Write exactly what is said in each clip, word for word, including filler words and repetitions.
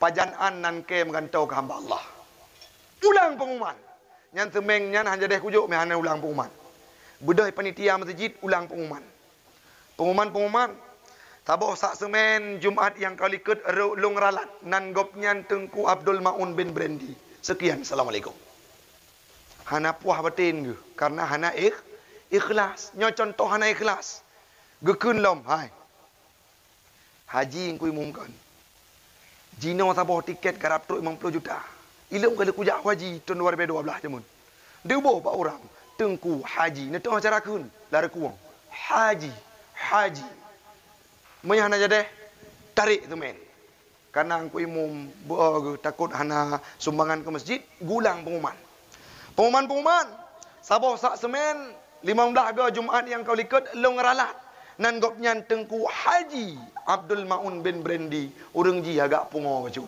pajanaan nan ke merantau ke hamba Allah. Ulang pengumuman. Yang temeng nyan hanya deh kujuk me hana ulang pengumuman. Budai panitia masjid ulang pengumuman. Pengumuman-pengumuman taboh sak semen Jumaat yang kali ket long ralat nan gop nyan Tengku Abdul Maun bin Brendi. Sekian, assalamualaikum. Hana puah batin ke karena hana ikh ikhlas. Nyo contoh hana ikhlas. Gekun lom hai. Haji yang kui mumkan. Jino taboh tiket garap tu lima puluh juta. Ilmu kalau kujak haji tahun dua ribu dua belas jamun. Dia bawa pak orang Tengku Haji. Ni tu acara kun lara kuang. Haji, haji. Menya hana jadeh tarik tu men. Karena aku imum uh, takut hana sumbangan ke masjid, gulang pengumuman. Pengumuman-pengumuman. Sabah sak semen lima belas ga Jumaat yang kau likut long ralat. Nan gopnya Tengku Haji Abdul Maun bin Brendi. Urang ji agak pungo baju.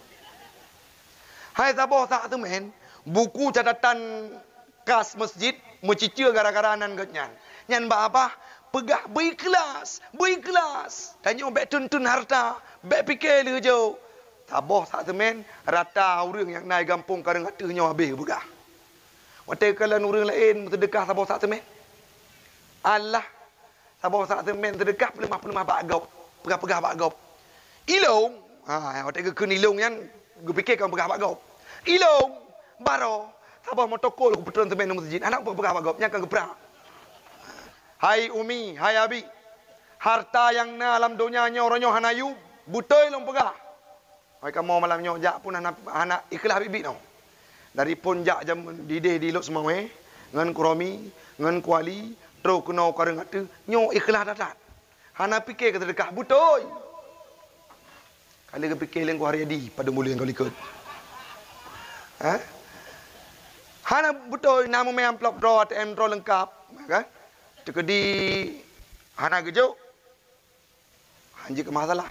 Hai sabah sak tu men, buku catatan kas masjid mencicir gara-gara nan gotnya. Nyan ba apa? Pegah berikhlas, berikhlas. Tanya bek tuntun harta, bek fikir le jo. Sabah sak tu men, rata urang yang naik kampung kadang kata nyawa habis pegah. Waktu kalau urang lain sedekah sabah sak tu men. Allah sabah sak tu men sedekah pelemah-pelemah bagau, pegah-pegah bagau. Ilong, ha waktu ke ilong yang gue fikir kau pegah bagau. Ilong, baro, sabah motokol ku petron temen masjid. Anak pegah bagau, nya kan geprang. Hai Umi, hai Abi. Harta yang na alam dunia nya orang nyo hanayu, butoi long pegah. Hai kamu malam nyo jak pun anak anak ikhlas bibi no. Dari pun jak jam dideh di lok semawe, ngan kuromi, ngan kuali, tro kena kareng atu, nyo ikhlas datat. Hana fikir kata dekah butoi. Kali ke fikir leng ku hari adi pada mula yang kau likut. Ha? Hana butoi nama me amplop draw A T M draw lengkap, kan? Tekedi hana gejo. Hanji ke masalah.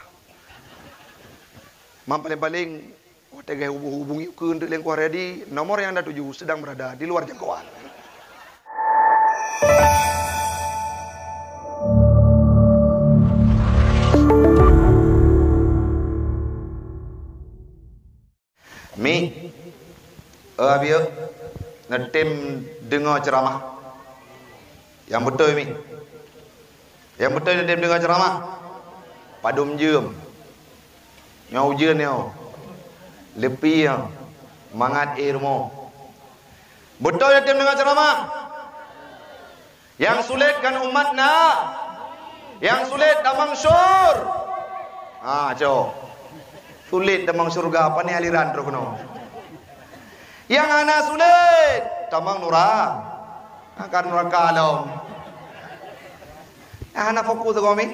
Mam paling-paling waktu gaya hubungi ke untuk leng ku hari adi, nomor yang anda tuju sedang berada di luar jangkauan. Mi, eh abia, ngetim dengar ceramah. Yang betul mi, yang betul ngetim dengar ceramah. Padum jam, nyau jen nyau, lepi yang, mangat irmo. Betul ngetim dengar ceramah. Yang sulit kan umat na, yang sulit damang syur. Ah, cow. Sulit damang surga apa ni aliran terus no. Yang anak sulit damang nurang. Akan neraka alam. Anak fokus tu kami.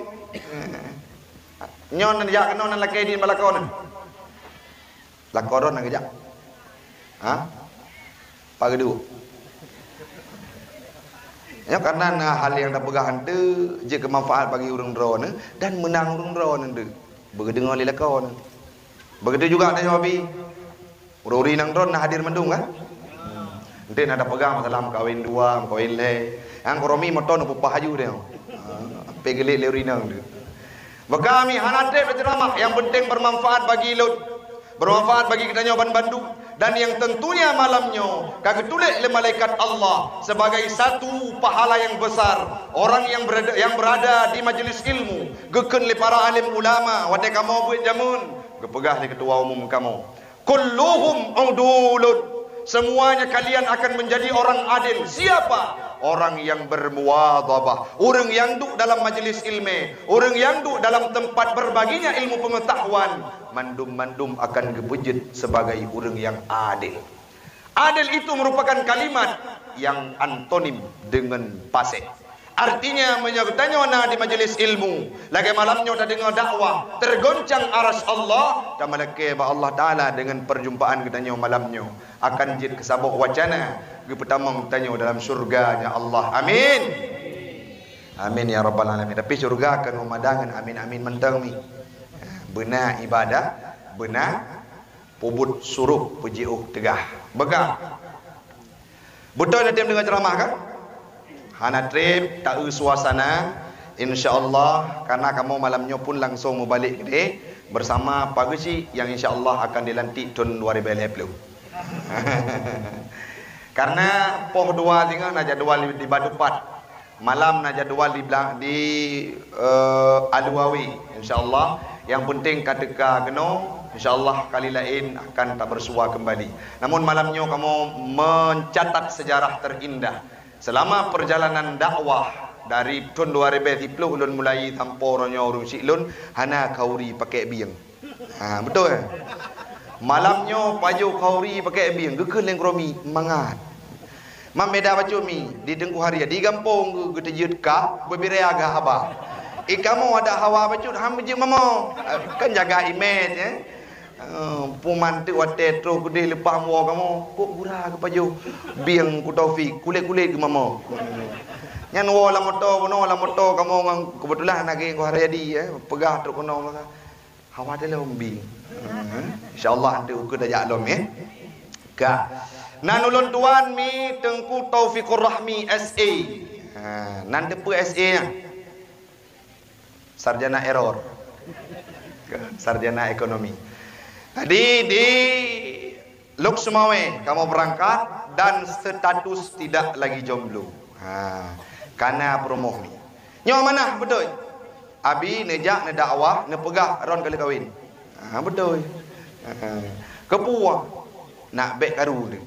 Nyon nak kena nak laki di balakon. Lakoron nak kejap. Ha? Pagi dulu. Ya karena hal yang dah pegang tu jika manfaat bagi orang drone dan menang orang drone tu. Berdengar li lakon. Begitu juga ada jawabi. Ururi nang drone nak hadir mendung kan? Nanti ada pegang masalah kawin dua, kawin le. Yang koromi moton upah haju dia. Pegelik leuri nang dia. Berkami hanatrip ceramah yang penting bermanfaat bagi lut. Bermanfaat bagi kita nyoban Bandung dan yang tentunya malamnya kagak tulis oleh malaikat Allah sebagai satu pahala yang besar orang yang berada yang berada di majelis ilmu geken le para alim ulama wadai kamu buat jamun gepegah ni ketua umum kamu kulluhum udulun semuanya kalian akan menjadi orang adil. Siapa? Orang yang bermuwadhabah, orang yang duduk dalam majlis ilmu, orang yang duduk dalam tempat berbaginya ilmu pengetahuan, mandum-mandum akan gebejit sebagai orang yang adil. Adil itu merupakan kalimat yang antonim dengan fasik. Artinya menyertanya wana di majlis ilmu, lagi malamnya dah dengar dakwah, tergoncang aras Allah, dan malaikat Allah Taala dengan perjumpaan katanya malamnya akan jid kesabah wacana ge pertama tanya dalam surganya Allah. Amin. Amin ya rabbal alamin. Tapi surga kan memandangan amin amin mentang mi. Benar ibadah, benar pubut suruh pujiuh tegah. Begah. Betul nanti dengar ceramah kan? Hana trip tak suasana insya-Allah karena kamu malamnya pun langsung mau balik ke bersama Pak Gesi yang insya-Allah akan dilantik tahun dua ribu dua puluh. Karena poh dua tinggal nak jadual di Badupat, malam nak jadual di di uh, Aluawi insya-Allah. Yang penting ketika geno insya-Allah kali lain akan tak bersua kembali. Namun malamnya kamu mencatat sejarah terindah selama perjalanan dakwah dari tahun dua ribu sepuluh ulun mulai tanpa ronyo urung silun hana kauri pakai biang. Ha betul eh? Malamnya paju kauri pakai biang gekel yang kromi mangat. Mam beda baca mi di Tengku Haria di kampung ge tejut ka berbire agak haba. Eh kamu ada hawa baca ham je mama. Kan jaga image eh. Uh, pumanti wate tro gede lepas mua kamu kok gura ke paju biang ku Taufik kulit-kulit ke mama. Nyan wala motor bono wala motor kamu kebetulan lagi ku Haryadi eh pegah truk kono maka hawa dia lombi. Uh, insyaallah nanti ukur dah alom eh. Ka. Nan ulun tuan mi Tengku Taufikur Rahmi S A. Ha nan depa S A nya. Sarjana error. Sarjana ekonomi. Jadi di Lok Sumawe kamu berangkat dan status tidak lagi jomblo. Ha, karena promoh ni. Nyo mana betul? Abi nejak ne dakwah ne pegah ron kali kahwin. Ha betul. Ha, kepuah nak bek karu ni.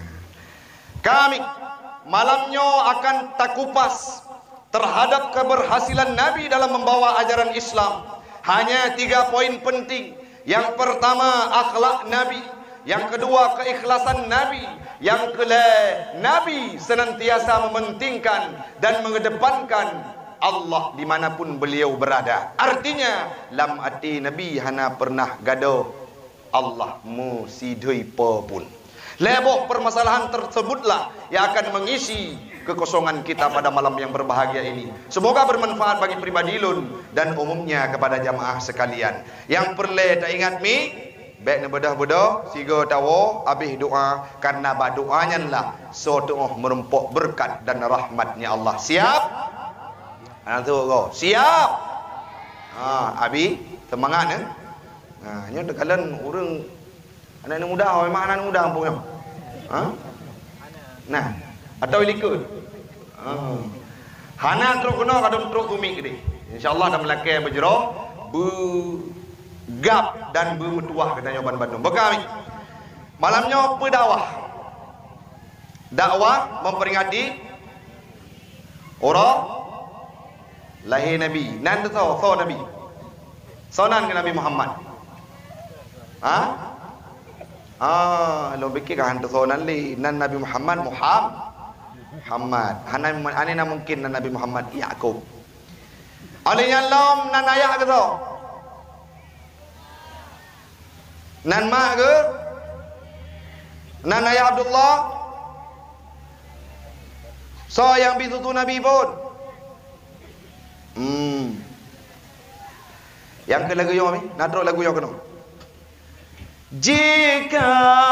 Kami malamnya akan takupas terhadap keberhasilan Nabi dalam membawa ajaran Islam. Hanya tiga poin penting. Yang pertama akhlak Nabi, yang kedua keikhlasan Nabi, yang kelima Nabi senantiasa mementingkan dan mengedepankan Allah dimanapun beliau berada. Artinya lam ati Nabi hana pernah gado Allah mu sidui pun. Leboh permasalahan tersebutlah yang akan mengisi kekosongan kita pada malam yang berbahagia ini. Semoga bermanfaat bagi pribadi lun dan umumnya kepada jamaah sekalian. Yang perlu tak ingat mi, baik ne bedah-bedah, siga tawo, habis doa karena ba doanya lah sotoh merempok berkat dan rahmatnya Allah. Siap? Anak tu go. Siap. Ha, abi semangat eh. Ha, nya tekalan urang anak muda, memang anak muda kampungnya. Ha? Nah, atau ikut. Ha. Hana truk kena kadang truk tumik gede. Insya-Allah dah melakai berjero, begap dan bermetuah katanya Ban Bandung. Bekami. Malamnya pedawah. Dakwah memperingati orang lahir Nabi. Nan tu tahu, tahu Nabi. Sonan ke Nabi Muhammad. Ha? Ah, lo fikir kan hantu sonan li nan Nabi Muhammad Muhammad. Muhammad. Hanan anina mungkin nan Nabi Muhammad Yaqub. Alinya lam nan ayah ke tu? Nan mak ke? Nan ayah Abdullah? So yang bitutu Nabi pun. Hmm. Yang ke lagu yang ni? Nak terus lagu yang kena. Jika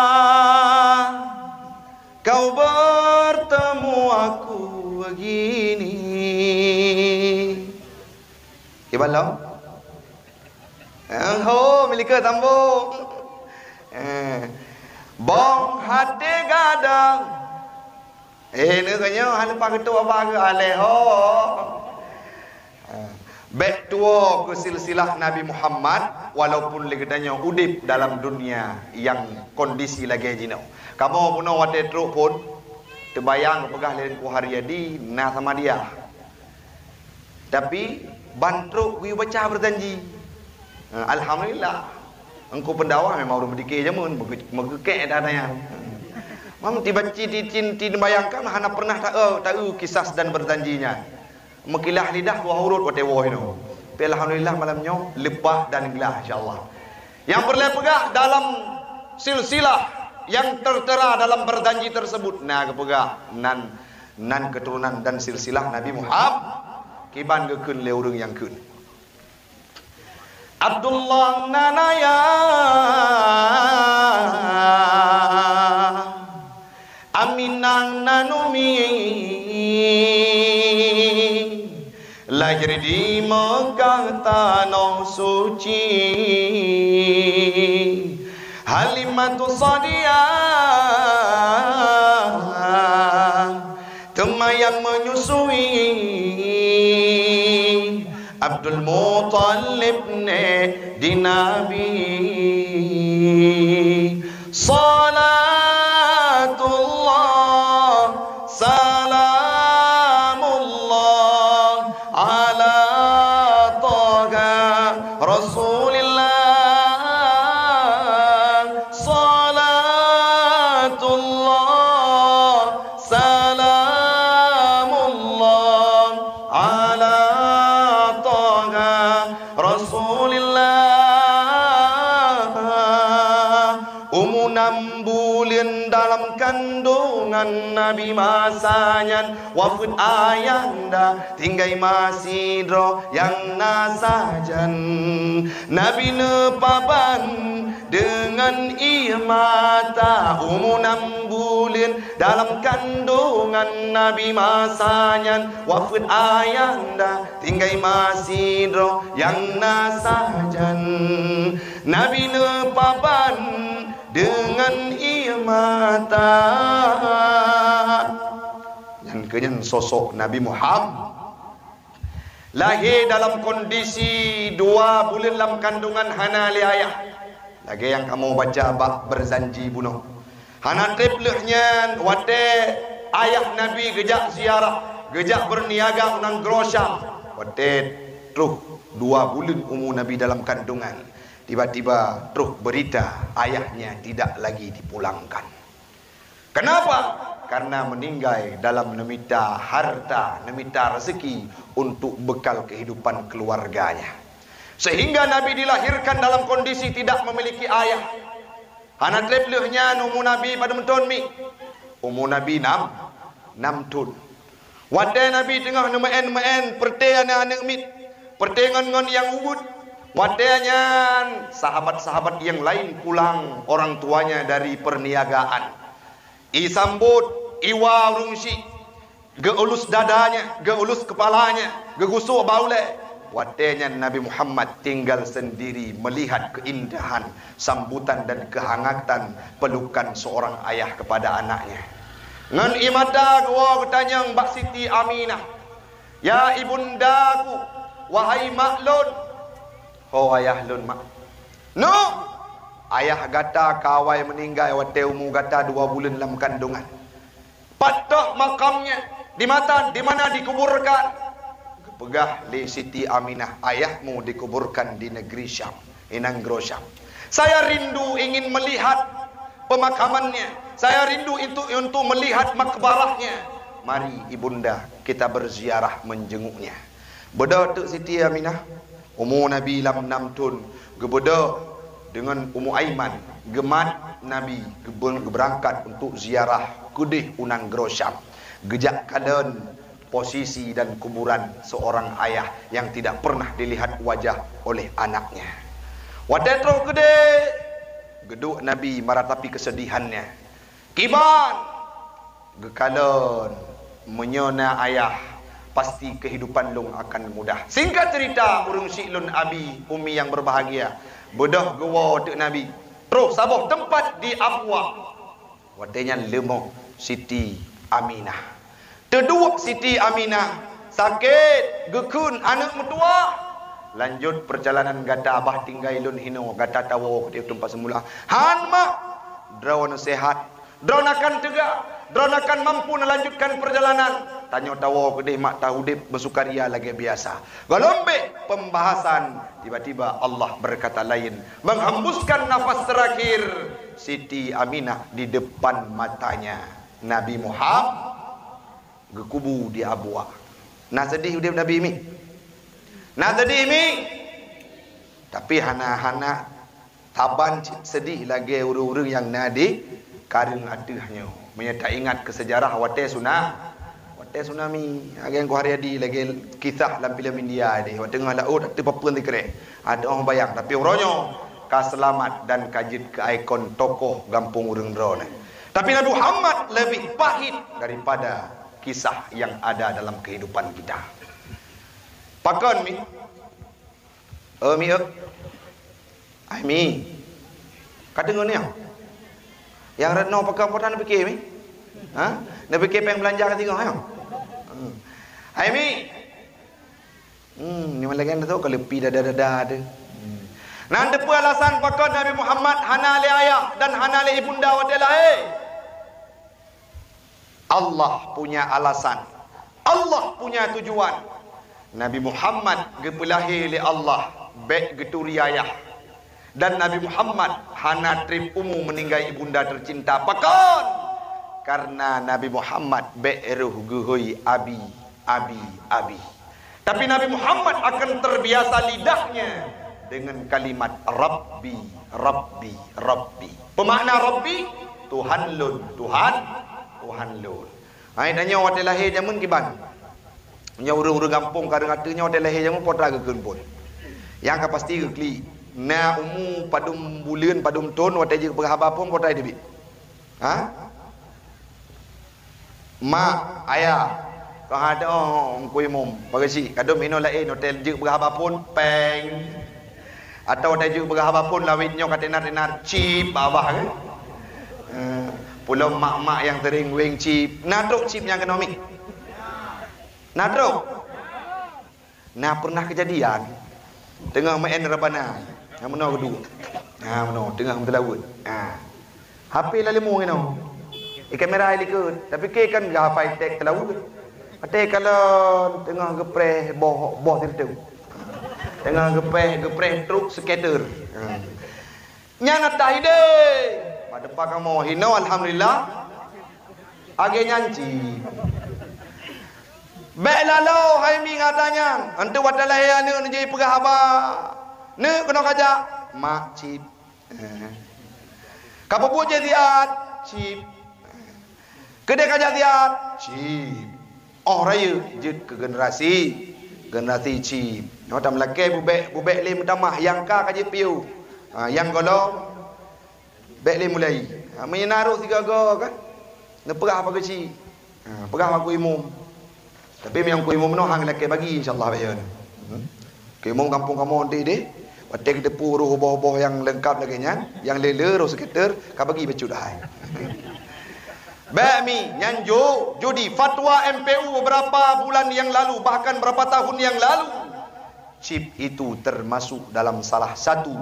kau bertemu aku begini, Ibalah. Oh, milika tambo. Eh, bong hati gadang. Eh, ni kanya hal pak ketua apa ke aleho. Baik tua ke silsilah Nabi Muhammad walaupun legetanya udip dalam dunia yang kondisi lagi jino. Kamu puno wate truk pun terbayang pegah lain ku Haryadi nah sama dia. Tapi bantruk wi baca berjanji. Alhamdulillah. Engkau pendakwah memang urang berdikir jamun megekek dah tanya. Mam tiba cincin tin bayangkan hana pernah tahu tahu kisah dan berjanjinya. Mekilah lidah dua huruf wate woh ino. Tapi alhamdulillah malamnya lebah dan gelah insyaallah. Yang perlu pegah dalam silsilah yang tertera dalam berjanji tersebut. Nah kepegah nan nan keturunan dan silsilah Nabi Muhammad kiban gekeun le urang yang keun. Abdullah nanaya Aminang nanumi lahir di Mekah tanah suci Halimatu Sadiah, temayang menyusui Abdul Muttalib ne di Nabi. Salatullah salamullah ala taha Rasulillah. Salatullah salamullah ala taha Rasulillah. Umur enam bulan dalam kandungan Nabi masanya wafat ayanda tinggai masih dro yang nasajan. Nabi nepaban dengan ia mata. Umur enam bulan dalam kandungan Nabi masanya wafat ayanda tinggai masih dro yang nasajan. Nabi nepaban dengan ia mata. Yang kenyan sosok Nabi Muhammad lahir dalam kondisi dua bulan dalam kandungan hana li ayah. Lagi yang kamu baca bak berzanji bunuh. Hana triplehnya wate ayah Nabi gejak ziarah, gejak berniaga unang Grosyam. Wate truh dua bulan umur Nabi dalam kandungan. Tiba-tiba terus berita ayahnya tidak lagi dipulangkan. Kenapa? Karena meninggal dalam nemita harta, nemita rezeki untuk bekal kehidupan keluarganya. Sehingga Nabi dilahirkan dalam kondisi tidak memiliki ayah. Anak treplehnya umur Nabi pada mentun mi. Umur Nabi enam, enam tahun. Wadai Nabi tengah nemaen-nemaen pertai anak-anak mit. Pertai ngon-ngon yang ubud. Wadanya sahabat-sahabat yang lain pulang orang tuanya dari perniagaan. Isambut iwa rungsi, geulus dadanya, geulus kepalanya, gegusuk baule. Wadanya Nabi Muhammad tinggal sendiri melihat keindahan, sambutan dan kehangatan pelukan seorang ayah kepada anaknya. Ngan imada gua bertanya Mbak Siti Aminah, ya ibundaku, wahai maklun. Oh ayah lun mak. No. Ayah gata kawai meninggal wate umur gata dua bulan dalam kandungan. Patah makamnya di mata di mana dikuburkan? Pegah li Siti Aminah, ayahmu dikuburkan di negeri Syam, inang Grosyam. Saya rindu ingin melihat pemakamannya. Saya rindu itu untuk melihat makbarahnya. Mari ibunda kita berziarah menjenguknya. Beda tu Siti Aminah. Umur Nabi lam enam tahun gebeda dengan Ummu Aiman gemat Nabi berangkat untuk ziarah kudih unang Grosyam. Gejak kadan posisi dan kuburan seorang ayah yang tidak pernah dilihat wajah oleh anaknya. Wadah terus gede geduk Nabi meratapi kesedihannya. Kiban gekalan menyona ayah, pasti kehidupan lung akan mudah. Singkat cerita, urung si lun abi umi yang berbahagia bedah gewa dek Nabi terus sabuh tempat di Abwa. Wadanya lemong Siti Aminah. Kedua Siti Aminah sakit gekun anak mertua. Lanjut perjalanan gata abah tinggal lun hino gata tawo di tempat semula. Han mak drawn sehat, drawn akan tegak, drawn akan mampu melanjutkan perjalanan. Tanya tawo kedih mak tahu dip bersukaria lagi biasa. Galombe pembahasan, tiba-tiba Allah berkata lain, menghembuskan nafas terakhir Siti Aminah di depan matanya Nabi Muhammad gekubu di Abwa. Nah sedih udip Nabi ini. Nah sedih ini. Tapi hana-hana taban sedih lagi urung-urung yang nadi kareng adehnya. Menyata ingat ke sejarah wate sunah. Wate tsunami. Agen ku hari adi lagi kisah dalam filem India ni. Wate tengah laut tu papun dikere. Ada orang bayang tapi uronyo kaselamat dan kajit ke ikon tokoh gampung urung drone. Tapi Nabi Muhammad lebih pahit daripada kisah yang ada dalam kehidupan kita. Pakon mi. Oh mi. Ai mi. Kata ngau ni. Yang retno pakai apa nak fikir ni? Ha? Nak fikir peng belanja ke tengok ya? Hmm. Hai mi. Hmm, ni malah kan tu kalau pi dada-dada ada. Hmm. Nan depa alasan pakon Nabi Muhammad hana le ayah dan hana le ibunda wadela eh. Allah punya alasan. Allah punya tujuan. Nabi Muhammad gepelahir le Allah, baik geturi ayah. Dan Nabi Muhammad hana trip umum meninggal ibunda tercinta pakon. Karena Nabi Muhammad be'eruh guhui abi, abi, abi. Tapi Nabi Muhammad akan terbiasa lidahnya dengan kalimat Rabbi, Rabbi, Rabbi. Pemakna Rabbi, Tuhan lun, Tuhan, Tuhan lun. Hai nanya waktu lahir jamun kiban. Nya urang-urang kampung kadang katanya waktu lahir jamun potra gekeun pun. Yang ka pasti ke kli. Na umu padum bulan padum ton waktu je berhaba pun potra debi. Ha? Mak, ayah, kau ada orang kuih mum, bagasi, kadang minum lain, hotel je berapa pun peng, atau hotel je berapa pun lawitnya kata tenar-tenar chip bawah kan, uh, pulau mak-mak yang sering wing chip, natruk chip yang ekonomi, natruk, nah pernah kejadian, tengah main rabana, yang mana kedua, ah mana, tengah berlaut, ah, H P lalu mu ini. Ikan merah ikut, tapi ke kan gak hafai tek terlalu. Ate kalau tengah gepreh boh boh tertu. Tengah gepreh gepreh truk skater. Hmm. Nyana tahide. Pada pak kamu hino alhamdulillah. Age nyanci. Bek lalu hai mi ngatanya, antu wata lahir anu jadi pegahaba. Ne kena kajak mak cip. Kapo buat jadi at cip. Kedai kajak tiap cip. Oh raya jut ke generasi generasi cip. Nyo tam laki bubek bubek le mutamah yang ka kajak piu. Ha, yang golong bek le mulai. Ha, menyenaruh tiga go kan. Ne perah bagi cip. Ha, perah aku imum. Tapi yang ku imum no hang laki bagi insyaallah bayan. Hmm. Ke imum kampung kamu nanti deh. Watek depu roh-roh yang lengkap lagi nya, yang lele roh sekitar ka bagi becu dah. Bami nyanju judi fatwa M P U beberapa bulan yang lalu, bahkan berapa tahun yang lalu, chip itu termasuk dalam salah satu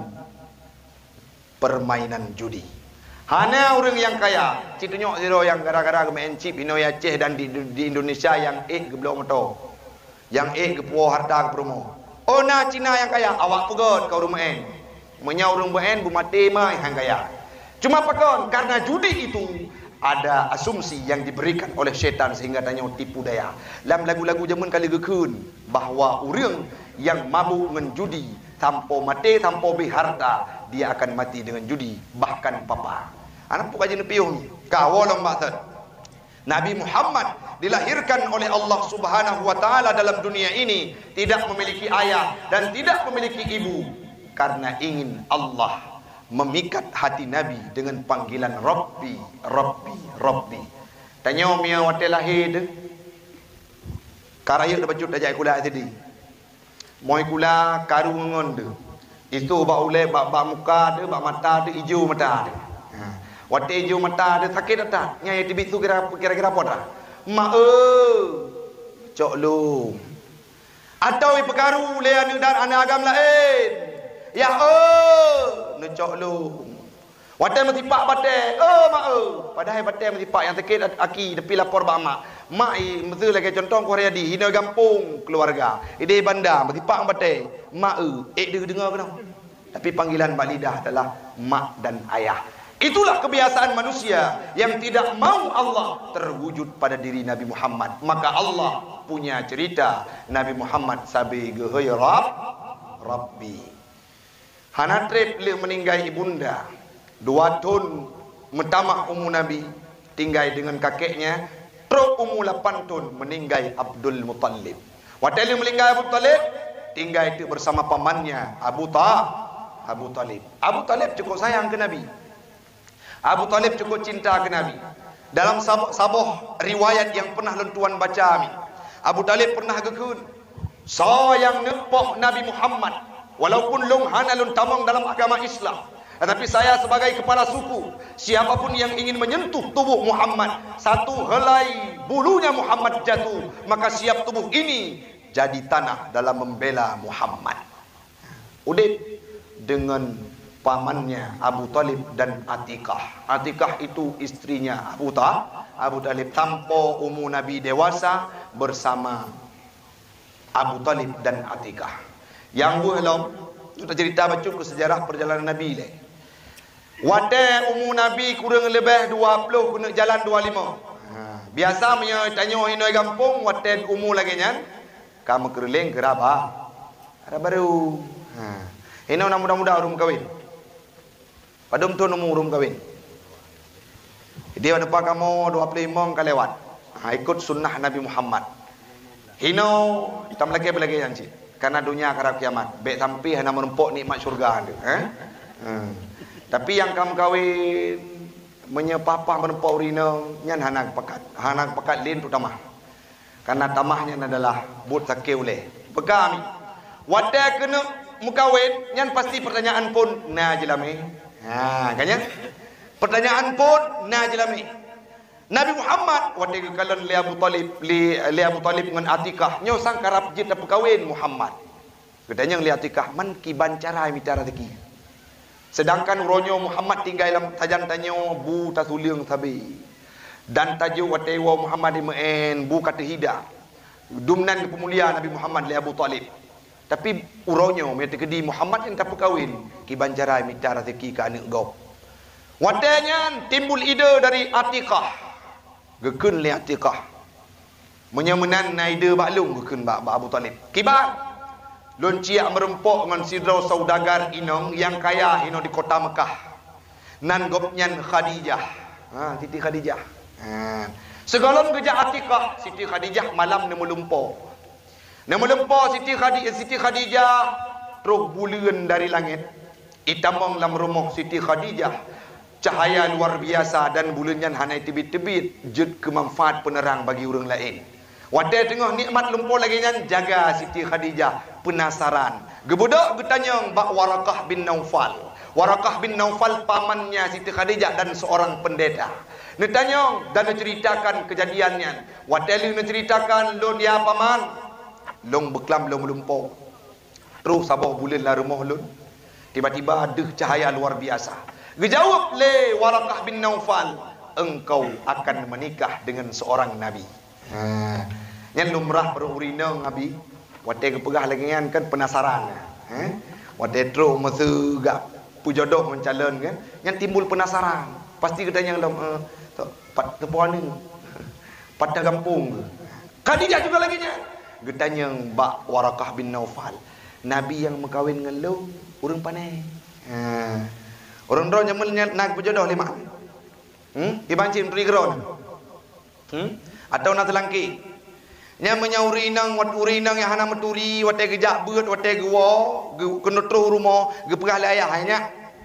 permainan judi. Hanya orang yang kaya, citunyok zero yang gara-gara main chip ino Aceh dan di, di Indonesia yang eh ke belum motor, yang eh ke puau harta ke promo. Ona Cina yang kaya, awak pegot kau rumah en, menyau rumah en bumati mai yang kaya. Cuma pakon karena judi itu ada asumsi yang diberikan oleh syaitan sehingga tanya tipu daya. Dalam lagu-lagu zaman kali gekun bahawa orang yang mabuk dengan judi tanpa mati tanpa berharta dia akan mati dengan judi bahkan papa. Anak pun kaji nepiung kawalong maksud. Nabi Muhammad dilahirkan oleh Allah Subhanahu wa taala dalam dunia ini tidak memiliki ayah dan tidak memiliki ibu karena ingin Allah memikat hati Nabi dengan panggilan Rabbi, Rabbi, Rabbi. Tanya mia waktu lahir tu, karaya dah bacut ajak kula tadi. Moi kula karu ngon tu. Itu bak ulai, bak bak muka tu, bak mata tu hijau mata tu. Ha. Waktu hijau mata tu sakit tak? Nyai tibit tu kira kira-kira apa dah? Mak eh, cok lu. Atau perkaru le anu dan anak agam lain. Ya oh, necok lu. Watai mesti pak batai. Oh mak oh. Padahal batai mesti pak yang tekit aki depi lapor bak mak. Mak i mesti lagi contoh Korea di hina gampung keluarga. Ide bandar mesti pak batai. Mak eh ek dia dengar ke. Tapi panggilan bak lidah adalah mak dan ayah. Itulah kebiasaan manusia yang tidak mau Allah terwujud pada diri Nabi Muhammad. Maka Allah punya cerita Nabi Muhammad sabi gehoy Rabb Rabbi. Hanatrip le meninggal ibunda. Dua tahun mentamah umur Nabi tinggal dengan kakeknya. Terus umur lapan tahun meninggal Abdul Muttalib. Waktu dia meninggal Abu Talib, tinggal itu bersama pamannya Abu Ta Abu Talib. Abu Talib cukup sayang ke Nabi. Abu Talib cukup cinta ke Nabi. Dalam sabuh, sabuh riwayat yang pernah lentuan baca amin, Abu Talib pernah gekun sayang nepok Nabi Muhammad. Walaupun lung hana lun tamang dalam agama Islam, Tetapi saya sebagai kepala suku, siapapun yang ingin menyentuh tubuh Muhammad, satu helai bulunya Muhammad jatuh, maka siap tubuh ini jadi tanah dalam membela Muhammad. Udin dengan pamannya Abu Talib dan Atikah. Atikah itu istrinya Abu Ta, Abu Talib, tanpa umur Nabi dewasa bersama Abu Talib dan Atikah. Yang belum kita cerita baca ke sejarah perjalanan Nabi le. Wate umur Nabi kurang lebih dua puluh kena jalan dua puluh lima. Ha, biasa punya tanya hinoi kampung wate umur lagi nyan. Kamu kereling keraba. Ada baru. Ha. Hino nak muda-muda urung kahwin. Padum tu umur urung kahwin. Dia ada pak kamu dua puluh lima kali lewat. Ha, ikut sunnah Nabi Muhammad. Hino hitam lagi apa lagi yang cik. Karena dunia akhirat kiamat. Baik sampai hanya menempuk nikmat syurga tu. Eh? Hmm. Tapi yang kamu kahwin menyepapah menempuk urina nyan hanak pekat. Hanak pekat lain terutama. Karena tamahnya adalah but sakit oleh. Bekami. Wadah kena mukawin nyan pasti pertanyaan pun na jelami. Ha, kanya? Pertanyaan pun na jelami. Nabi Muhammad waktu kalian li Abu Talib li, li Abu Talib dengan Atikah nyo sang karap jita perkawin Muhammad. Katanya li Atikah man ki bancara mitara teki. Sedangkan ronyo Muhammad tinggal dalam tajan tanyo bu tasuliang sabi. Dan tajo watewa Muhammad dimen bu kata hida. Dumnan pemulia Nabi Muhammad li Abu Talib. Tapi uronyo mete kedi Muhammad yang tak perkawin ki bancara mitara teki ka anak gop. Wadanya timbul ide dari Atikah. Gekun li Atikah. Menyemenan naida baklung gekun bak Abu Talib. Kibat. Lon ciak merempok dengan sidra saudagar inong yang kaya ino di kota Mekah. Nan gopnyan Khadijah. Ha, Siti Khadijah. Ha. Segalon kerja Atikah, Siti Khadijah malam nemu lumpo. Nemu lumpo Siti Khadijah, Siti Khadijah terus bulan dari langit. Itamong dalam rumah Siti Khadijah. Cahaya luar biasa dan bulannya hanya tebit-tebit jud kemanfaat penerang bagi orang lain. Wadah tengah nikmat lumpur lagi nyan jaga Siti Khadijah penasaran. Gebudak getanyang bak Warakah bin Naufal. Warakah bin Naufal pamannya Siti Khadijah dan seorang pendeta. Netanyang dan ceritakan kejadiannya. Wadah lu ceritakan lu dia paman. Long beklam long lumpur. Terus sabah bulan lah rumah lu. Tiba-tiba ada cahaya luar biasa. Dijawab le Warakah bin Naufal, engkau akan menikah dengan seorang nabi. Ha. Yang lumrah berurina nabi, wate kepegah lagi kan penasaran. Ha. Wate tro masa gak pujodoh mencalon kan, yang timbul penasaran. Pasti katanya dalam uh, pat kepuan ni. Pada kampung. Khadijah juga lagi nya. Getanya bak Warakah bin Naufal. Nabi yang mengkawin dengan lu urang panai. Ha. Orang ron yang nak berjodoh lima. Hmm? Ibancin trigron. Hmm? Atau nak telangki. Nya menyauri nang wat urinang yang hana meturi, wate gejak beut, wate gua, kena terus rumah, ge perah le ayah nya.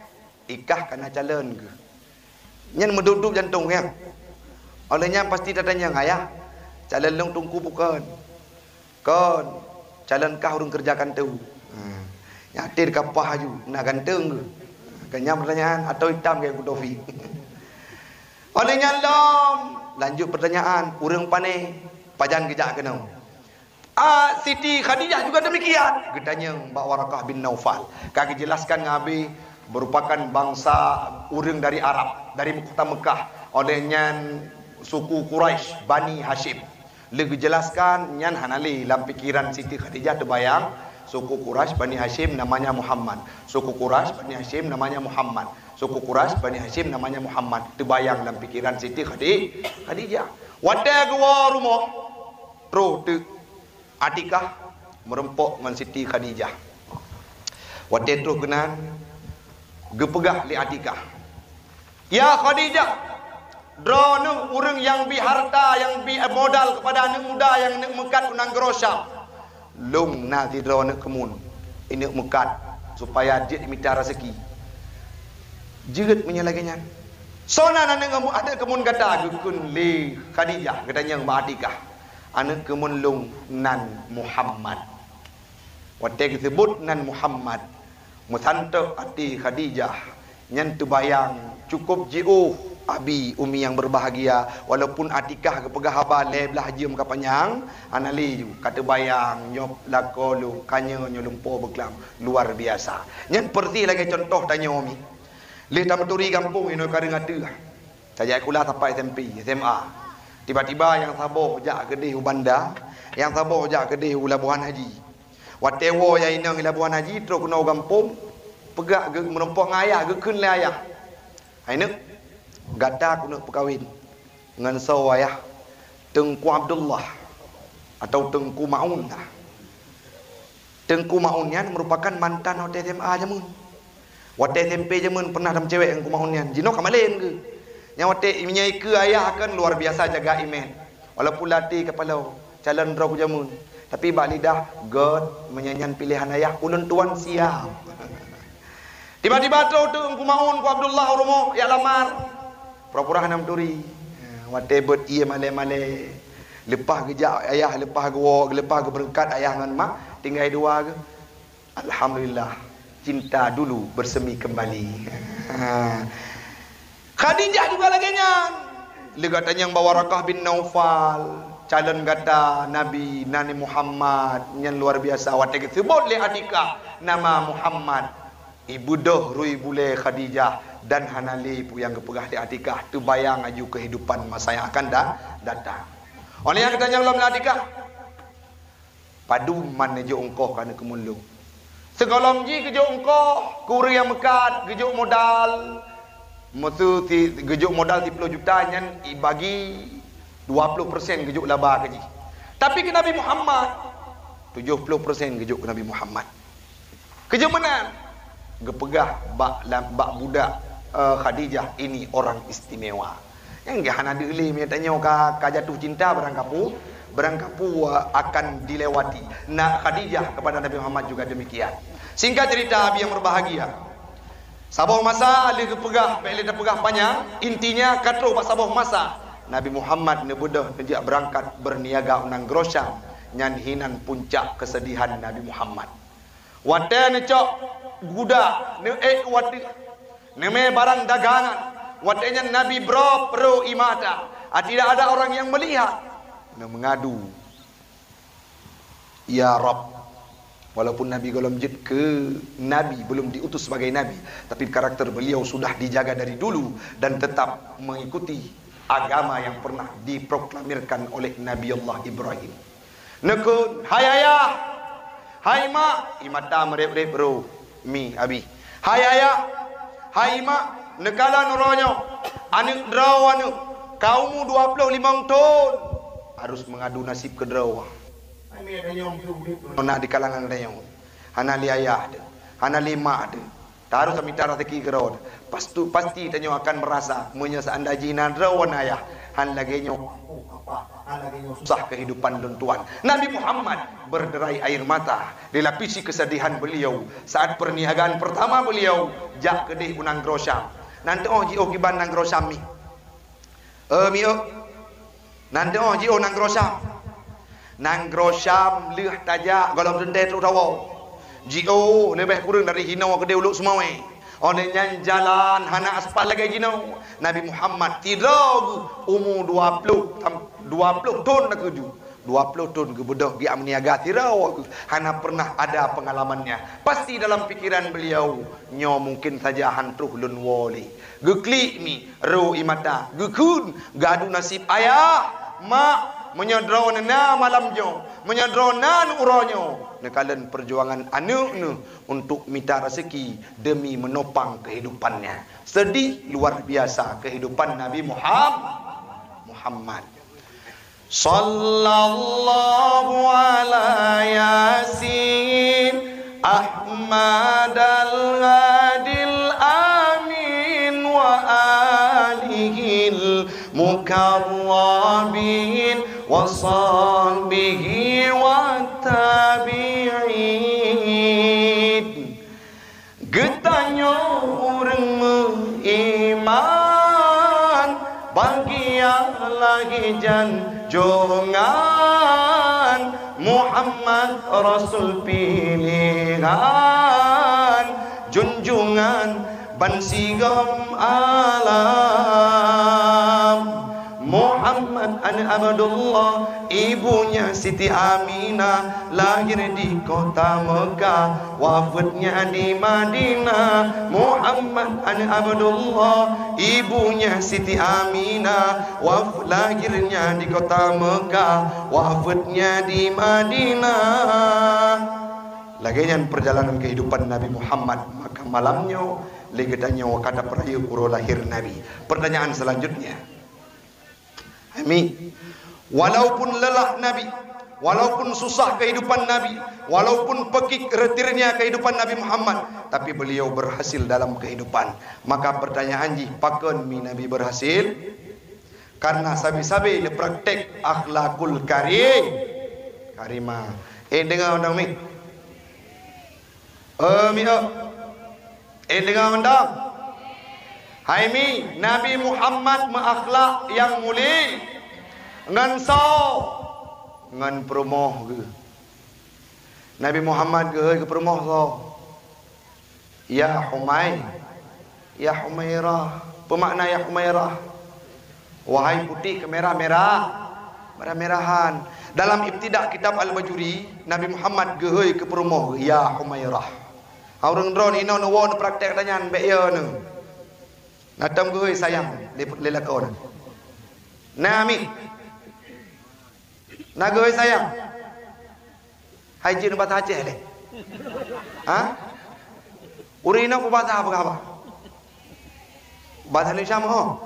Ikah kana calon ke. Nya menduduk jantung ya. Olehnya pasti tanya ayah. Calon long tungku bukan. Kon calon kah urang kerjakan tu. Hmm. Nyatir kapah aju nak ganteng ke. Kanya pertanyaan atau hitam kayak Kudofi. Olehnya lom. Lanjut pertanyaan. Urang panai. Pajan kejak kena. Ah, Siti Khadijah juga demikian. Getanya Mbak Warakah bin Naufal. Kaki jelaskan ngabi merupakan bangsa urang dari Arab. Dari kota Mekah. Olehnya suku Quraisy, Bani Hashim. Lagi jelaskan nyan hanali dalam pikiran Siti Khadijah terbayang. Suku Quraisy Bani Hashim namanya Muhammad. Suku Quraisy Bani Hashim namanya Muhammad. Suku Quraisy Bani Hashim namanya Muhammad. Terbayang dalam pikiran Siti Khadijah. Wadah gua rumah. Terus tu Atikah merempok dengan Siti Khadijah. Wadah terus kenan gepegah li Atikah. Ya Khadijah, drone urang yang bi harta, yang bi modal kepada anak muda yang nak mekat unang gerosam. Lung na tidro nak kemun ini mekat supaya dia minta rezeki jerit menyalaginya sona anak kamu ada kemun kata gekun li Khadijah katanya Mbak Atikah anak kemun lung nan Muhammad wate disebut nan Muhammad musanto ati Khadijah Nyan terbayang cukup jiu abi umi yang berbahagia walaupun Atikah ke pegah haba le belah haji muka panjang anali ju kata bayang nyop lakolu kanya nyolumpo beklam luar biasa. Nyan perti lagi contoh tanya umi. Le tamaturi kampung ino kare ngatu. Saya kuliah sampai S M P, S M A. Tiba-tiba yang saboh jak kedih ubanda, yang saboh jak kedih Labuhan Haji. Watewo yang inang Labuhan Haji terus kena kampung pegak ke menumpang ayah ke kun le ayah. Ainek gata aku nak berkahwin dengan sawayah Tengku Abdullah atau Tengku Maun lah. Tengku Maun ni merupakan mantan hotel S M A jamun. Hotel S M P jamun pernah dalam cewek Tengku Maun ni. Jino kamalen ke? Yang hotel menyai ke ayah kan luar biasa jaga iman. Walaupun latih kepala calon roh jamun. Tapi bak lidah God menyanyian pilihan ayah ulun tuan siap. Tiba-tiba tu Tengku Maun ku Abdullah Romo ya lamar. Pura-pura hanam turi. Whatever ia male-male. Lepas kejap ayah, lepas ke wak, lepas ke berkat ayah dengan mak, tinggal dua ke. Alhamdulillah, cinta dulu bersemi kembali. Khadijah juga lagi nyan. Lega tanya yang bawa Warakah bin Naufal, calon kata Nabi Nabi Muhammad yang luar biasa. Watak sebut le Atikah nama Muhammad. Ibu doh rui bule Khadijah dan Hanali pu yang kepegah di Atikah tu bayang aju kehidupan masa yang akan dah datang. Oleh yang ketanya dalam Atikah padu man nejo engkau kana kemulung. Segolam ji kejo engkau kuri yang mekat kejo modal mutu ti kejo modal tiga puluh juta nyan bagi dua puluh persen kejo laba keji. Tapi ke Nabi Muhammad tujuh puluh persen kejo ke Nabi Muhammad. Kejo menang gepegah bak bak budak uh, Khadijah ini orang istimewa. Yang gak ada li me tanya ka, ka jatuh cinta berangkapu, berangkapu uh, akan dilewati. Nah Khadijah kepada Nabi Muhammad juga demikian. Singkat cerita Abi yang berbahagia. Sabah masa ali gepegah, pe dah pegah panjang, intinya katro pak sabah masa Nabi Muhammad nebudah nejak berangkat berniaga unang grosyam nyanhinan puncak kesedihan Nabi Muhammad. Wate necok guda ne eh wate neme barang dagangan watenya Nabi bro pro imata ah, tidak ada orang yang melihat ne mengadu ya Rabb. Walaupun Nabi golom jid ke Nabi belum diutus sebagai Nabi, tapi karakter beliau sudah dijaga dari dulu dan tetap mengikuti agama yang pernah diproklamirkan oleh Nabi Allah Ibrahim. Nekun hai ayah, hai mak, imata merep-rep bro mi abi. Hai ayah, hai mak, nekala nuronyo anak draw anu kaumu dua puluh lima tahun harus mengadu nasib ke draw. Nak di kalangan rayong. Hanali ayah ada, hanali mak ada. Taruh sampai rezeki kerod. Pasti pasti tanyo akan merasa munya seanda jinan rawan ayah. Han lagi nyo susah kehidupan dan tuan. Nabi Muhammad berderai air mata dilapisi kesedihan beliau saat perniagaan pertama beliau jak kedih unang grosyam. Nanti oh jio kiban nang grosyam mi. Eh mi oh. Nanti oh jio nang grosyam. Nang grosyam leh tajak golong dende tu tawo. Jio lebih kurang dari hinau ke deuluk semua we. Oleh nyan jalan hana aspal lagi jinau. Nabi Muhammad tidak umur dua puluh dua puluh tahun nak keju. dua puluh tahun ke bodoh dia meniaga tirau hana pernah ada pengalamannya. Pasti dalam pikiran beliau nyo mungkin saja hantuh lun wali. Geklik mi ro imata gekun gadu nasib ayah mak menyodron na malam jo menyodron nan uronyo nekalan perjuangan anu nu untuk minta rezeki demi menopang kehidupannya. Sedih luar biasa kehidupan Nabi Muhammad Muhammad sallallahu ala yasin Ahmad al-Ghadil amin wa alihil mukarrabin wa sahbihi wa tabi'in. Getanyo urang iman bagi lagi janjongan Muhammad Rasul pilihan junjungan ban sigam alam. Muhammad an Abdullah, ibunya Siti Aminah, lahir di kota Mekah, wafatnya di Madinah. Muhammad an Abdullah, ibunya Siti Aminah, waf lahirnya di kota Mekah, wafatnya di Madinah. Laginya perjalanan kehidupan Nabi Muhammad, maka malamnya legetanya wakada peraya kuro lahir Nabi. Pertanyaan selanjutnya, Ami, walaupun lelah Nabi, walaupun susah kehidupan Nabi, walaupun pekik retirnya kehidupan Nabi Muhammad, tapi beliau berhasil dalam kehidupan. Maka pertanyaan ji, pakon mi Nabi berhasil? Karena sabi-sabi le praktek akhlakul karim. Karimah. Eh dengar undang mi. Eh mi. Eh dengar undang. Hai mi, Nabi Muhammad menakhlak yang mulia. Ngan sau, ngan perumoh ke. Nabi Muhammad ke ke perumoh sau. Ya Humay, ya Humairah. Pemakna ya Humairah. Wahai putih kemerah-merah, merah-merahan. Dalam ibtidak kitab Al-Bajuri, Nabi Muhammad ke ke perumoh. Ya Humairah. Orang drone ino no won praktek tanyan be ya nu. Natam gue sayang lela kau na. Nami. Na gue sayang. Hai jin bat Aceh le. Ha? Urina ko bahasa apa apa? Bahasa Indonesia mo.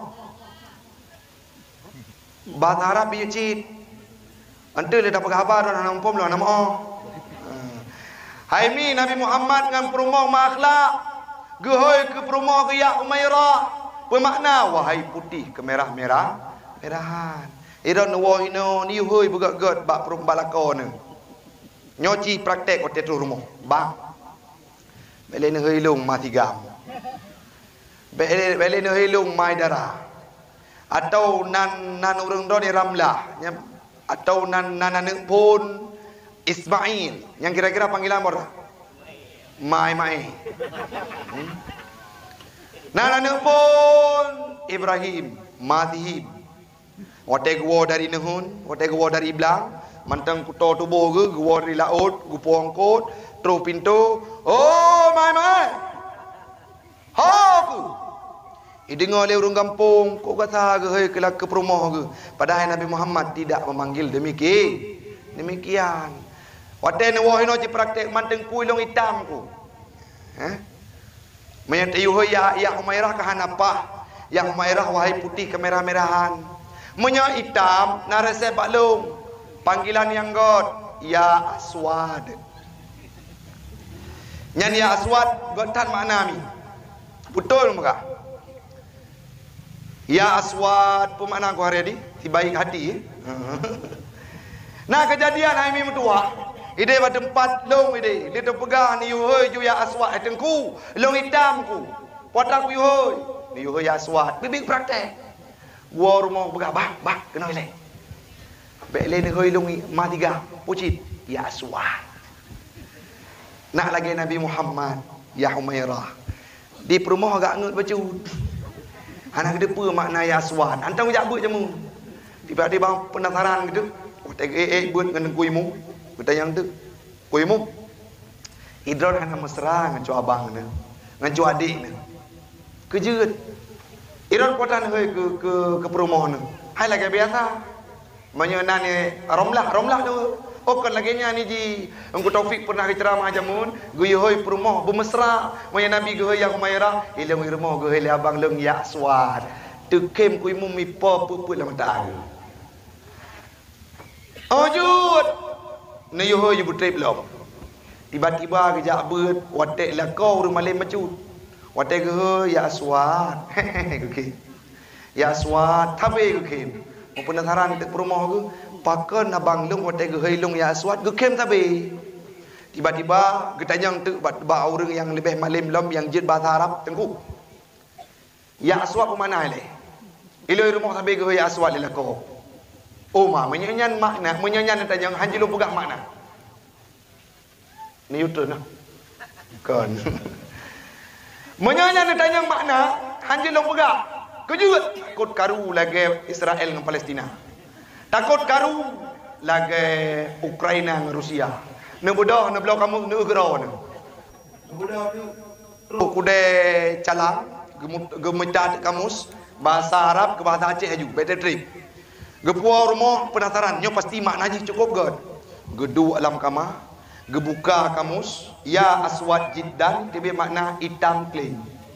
Bahasa Arab ye cit. Ante le dapat khabar na pom lo nama oh. Hai mi Nabi Muhammad ngam perumoh makhlak. Gehoy ke perumoh ke ya Umairah. Bermakna wahai putih kemerah-merah merahan. Iron wo ino ni hoy bugat got bak perum balakon. Nyoci praktek ote tu rumah. Bang. Bele ne hilung mati gam. Bele bele ne hilung mai darah. Atau nan nan urang do ni Ramlah, atau nan nan nan pun Ismail. Yang kira-kira panggilan apa? Mai mai. Hmm? Nana pun Ibrahim Madhib. Wate gua dari nehun, wate gua dari belang, mantang kuto tubuh ke, gua dari laut, gupong kot, terus pintu. Oh, mai mai. Haku. Idengar oleh orang kampung, kok kata ke hei kelak ke perumoh ke. Padahal Nabi Muhammad tidak memanggil demikian. Demikian. Wate ne wahino ci praktek manteng kuilong hitam ku. Hah? Menyatayu ya ya Humairah kahanapa? Ya Humairah wahai putih kemerah-merahan. Menya hitam narase baklum. Panggilan yang god ya Aswad. Nyan ya Aswad gotan makna mi. Betul muka? Ya Aswad pemakna ku hari ni si baik hati. Nah kejadian hai mi metua. Ide pada tempat long ide, dia terpegang ni yuhoi ju ya Aswad tengku, long hitam ku. Potak ku yuhoi, ni yuhoi ya Aswad. Bibi praktek. Gua rumah pegang bah, bah kena ile. Bele ni hoi long ma tiga, pucit ya Aswad. Nak lagi Nabi Muhammad, ya Humairah. Di perumahan agak ngut baju. Anak depa makna ya Aswad. Antang jak but jamu. Tiba-tiba penasaran gitu. Oh teg eh eh buat dengan kuimu. Kita yang tu, kuimu, idron hanya mesra dengan cu abang ni, dengan cu adik ni, kejut. Idron potan hoi ke ke ke perumahan ni, hai lagi biasa, menyenan ni romlah romlah tu. Oh kan lagi ni ni ji, engkau Taufik pernah ceramah jamun, gue hoi perumah bermesra, menyen Nabi gue yang Humairah, ilang rumah gue le abang leng ya Aswad, tu kem kuimu mi po puput lama tak. Oh jut. Ni yo yo butrip belum. Tiba-tiba kejak ber watek la kau rumah lain macut. Watek ke ya Aswad. Okey. Ya Aswad, tabe ke. Mau penasaran tek rumah ke, pakan abang lung watek ke hilung ya Aswad, ke kem tabe. Tiba-tiba ketanyang tu ba orang yang lebih malim lom yang jid bahasa Arab tengku. Ya Aswad ke mana le? Iloi rumah tabe ke ya Aswad la kau. Oh ma menyanyian makna, menyanyian tanya hanjilu pegang makna. Ni YouTube nah. Kan. Menyanya ni tanya makna hanjil long pegak. Kejut takut karu lagi Israel dengan Palestina. Takut karu lagi Ukraina dengan Rusia. Ne bodoh ne belau kamu ne gerau ne. Bodoh ne kude calang gemetat kamus bahasa Arab ke bahasa Aceh aju better trip. Gepuau rumah penasaran nyo pasti maknanya cukup god. Gedu alam kamar, gebuka kamus, ya aswad jiddan dia makna hitam clean.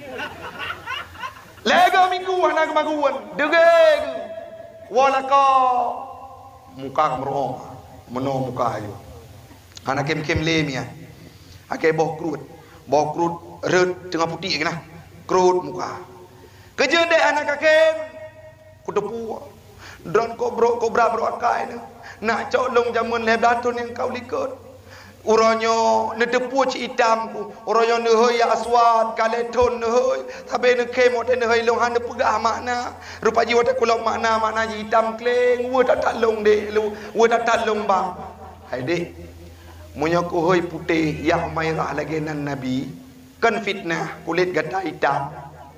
Lega minggu anak kemaguan, degeg. Walaka muka kamro, meno muka ayo. Anak kem-kem lemia. Akai boh krut. Boh krut red tengah putih kena. Krut muka. Kerja dek anak kakem. Kudepu. Drone kobra kobra berokai ni. Nak colong jamun leblatun yang kau likut. Uronyo ne depu ci hitam ku. Uronyo ne hoi aswad kaleton ne hoi. Tapi ne kemo te ne hoi long han ne pegah makna. Rupa jiwa te kulong makna makna hitam kleng. Wo tak talong dek lu. Wo tak talong bang. Hai dek. Munya ku hoi putih yang mairah lagi nan nabi. Kan fitnah kulit gata hitam.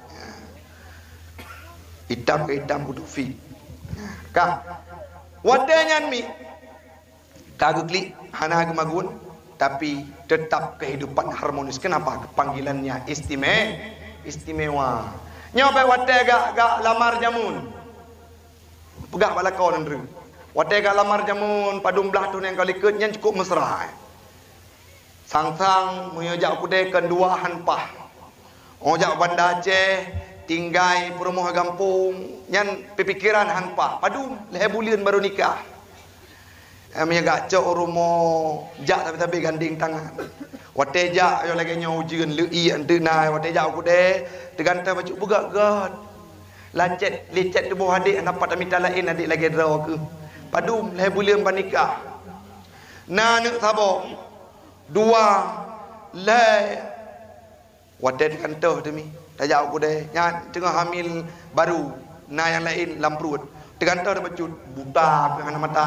Hitam ke hitam kudu fit. Kah wadanya mi kagak klik hana gemagun tapi tetap kehidupan harmonis. Kenapa? Panggilannya istimewa. Istimewa. Nyoba wadah gak gak lamar jamun. Pegak balakau nandru. Wadah gak lamar jamun padum belah tu yang kali ikut yang cukup mesra. Sang-sang mengajak kude kedua hanpah. Ojak Banda Aceh tinggai perumah gampung yang pikiran hanpah. Padum leher bulan baru nikah. Amnya gak cok rumah jak tapi-tapi ganding tangan. Wate jak yo lagi nyaujeun leuih ante nai wate jak aku deh teganta baju bugak god. Lancet licet tu bawah adik dapat minta lain adik lagi draw ke. Padum leher bulan banikah. Na nak sabok dua le wate teganta demi. Tajak aku deh nyan tengah hamil baru na yang lain lamprut. Teganta dah bacut buta dengan mata.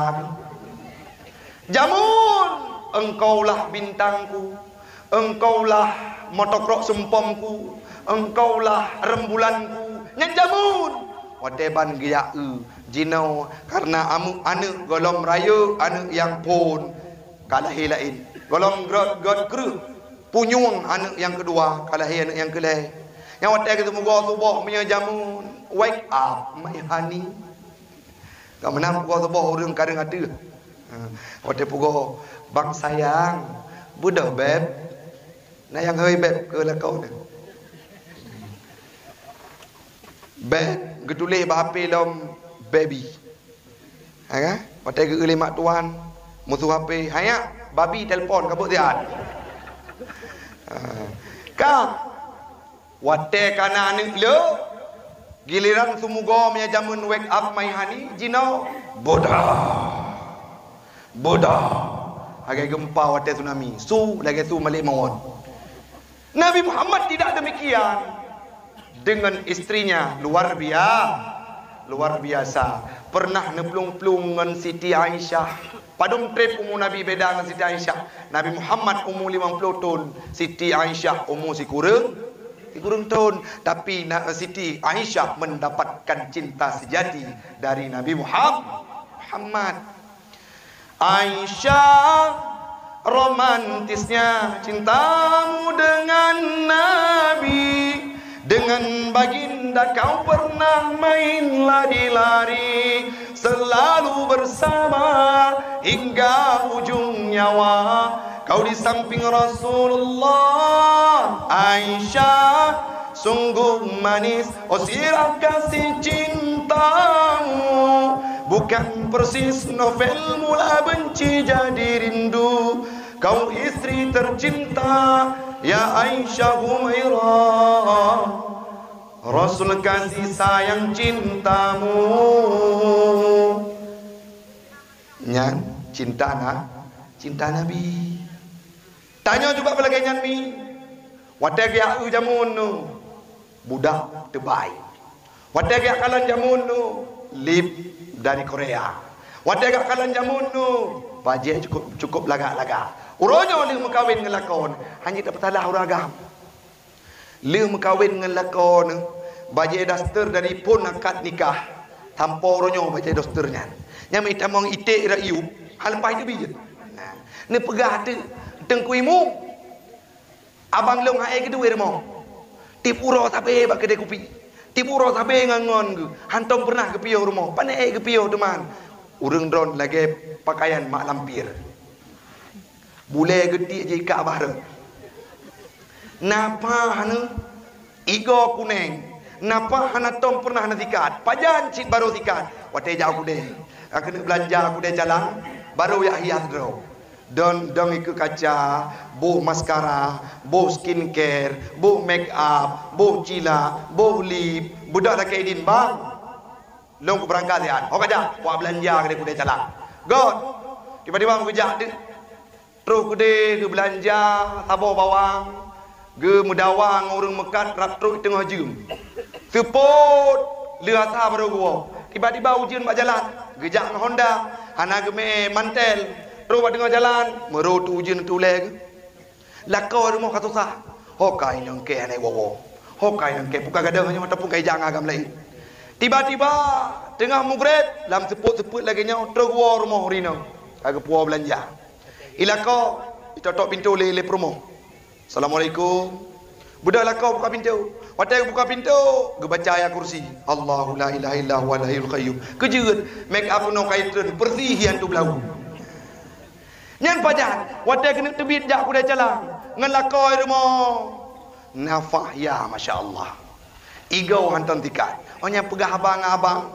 Jamun, engkaulah bintangku, engkaulah motokrok sempomku, engkaulah rembulanku. Nyan jamun, wateban gaya e, jinau karena amu anu golong raya anu yang pun kalah lain. Golong grot grot kru, punyung anu yang kedua kalah anu yang kelai. Yang watai ketemu gua subuh punya jamun, wake up my honey. Kau menang gua subuh orang kadang ada. Waktu pugo bang sayang budak beb nah yang hơi beb ke lah kau ni beb getulih bahapil dalam baby ha waktu ke mak tuan musuh H P hayak babi telefon kabut dia kau waktu kana ni lo giliran sumugo punya jamun wake up my honey jinau bodoh bodoh agai gempa watai tsunami su lagi su malik mawon. Nabi Muhammad tidak demikian dengan istrinya luar biasa luar biasa pernah neplung-plung dengan Siti Aisyah padum trip umur Nabi beda dengan Siti Aisyah. Nabi Muhammad umur lima puluh tahun, Siti Aisyah umur si kurang si kurang tahun, tapi Siti Aisyah mendapatkan cinta sejati dari Nabi Muhammad. Aisyah, romantisnya cintamu dengan Nabi. Dengan baginda kau pernah main lari-lari, selalu bersama hingga ujung nyawa. Kau di samping Rasulullah. Aisyah, sungguh manis oh sirah kasih cintamu. Bukan persis novel mula benci jadi rindu. Kau istri tercinta ya Aisyah Humairah. Rasul kasih sayang cintamu. Nyan cinta nak cinta Nabi. Tanya juga pelagi nyan mi. Wadah gaya jamun nu budak terbaik. Wadah gaya kalan jamun nu lip dari Korea. Wadah gak kalan jamun nu bajai cukup cukup lagak-lagak. Uronyo ni mengkawin ngelakon hanya tak petalah uragam. Le mengkawin dengan lako ni bajai daster dari pun akad nikah tanpa ronyo bajai dasternya yang minta mong itik rayu hal pai tu bijut nah ni pegah tu tengkuimu abang long hae kedua remo tipuro sabe bak kedai kopi tipuro sabe ngangon ke hantom pernah ke pio rumah pandai ke pio teman urang drone lagi pakaian mak lampir bule gede je ka bahar napa hana igo kuneng napa hana tom pernah hana tikat pajan cik baru tikat wate jauh kude kena belanja kude jalan baru ya hias dro don dong ikut kaca bo maskara bo skincare bo make up bo cila bo lip budak laki din bang long berangkat ya ho kaja buat belanja kude kude jalan god tiba-tiba ngejak terus kude ke belanja sabo bawang ge mudawang orang mekat ratruk tengah jum sepot liasa baru gua tiba-tiba ujian mak jalan gejak dengan Honda hana geme mantel terus tengah jalan merut ujian tu leg lakau rumah katusah hokai nang ke ane wowo hokai nang ke buka gadang hanya ataupun kai jang agam lain tiba-tiba tengah mugret lam seput-seput lagi nyau terus gua rumah rino agak puas belanja ilako itotok pintu lele promo. Assalamualaikum. Budak lakau buka pintu. Watai buka pintu, ge baca ayat kursi. Allahu la ilaha illa huwal hayyul qayyum. Kejeut make up no kaitun persihian tu belau. Nyan pajan, watai kena tebit jak kuda calang. Ngan lakau rumah. Nafah ya masya-Allah. Igau hantam tikat. Onya pegah abang-abang.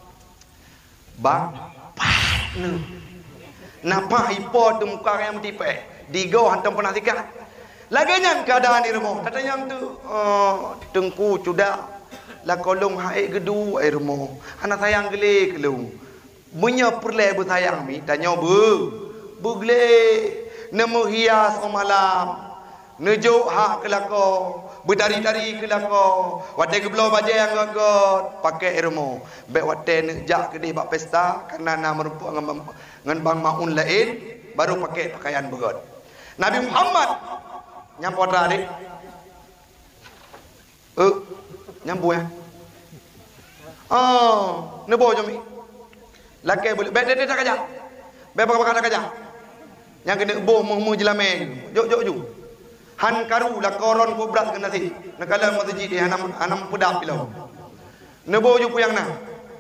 Bang, partner. Napa ipo tu muka yang metipe. Digau hantam pernah tikat. Laganya keadaan di rumah. Katanya tu, oh, tengku cudak. La kolong hae gedu air rumah. Anak sayang gele kelung. Munya perle bersayang mi. Tanya bu, bu gele. Nemu hias o malam. Nejuk hak kelako. Berdari-dari kelako. Wate geblo baju yang gagot. Pakai air rumah. Baik wate nejak ke dia bak pesta. Karena nak merupakan dengan bang maun lain. Baru pakai pakaian begot. Nabi Muhammad nyampu ada adik eh nyampu ya oh nebo jami laki boleh beda dia tak kerja beda bakal kerja yang kena boh mu jelame jok jok ju han karu la koron ko berat kena si nakala masjid dia anam anam pedap pilau nebo ju puyang na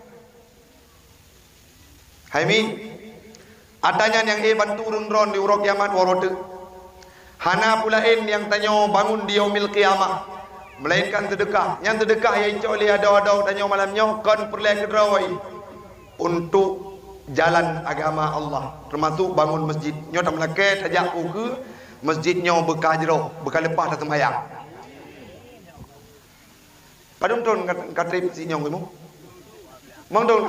hai mi adanya yang e bantu rundron di urok kiamat warode hana pulain yang tanya bangun di yaumil qiyamah melainkan sedekah yang sedekah yang cok li ada-ada tanya malamnya kon perlai kedrawai untuk jalan agama Allah termasuk bangun masjid nyo tak melake tajak ke masjidnya bekah jero bekah lepas dah sembahyang padum ton kat trip si nyong mu mong dong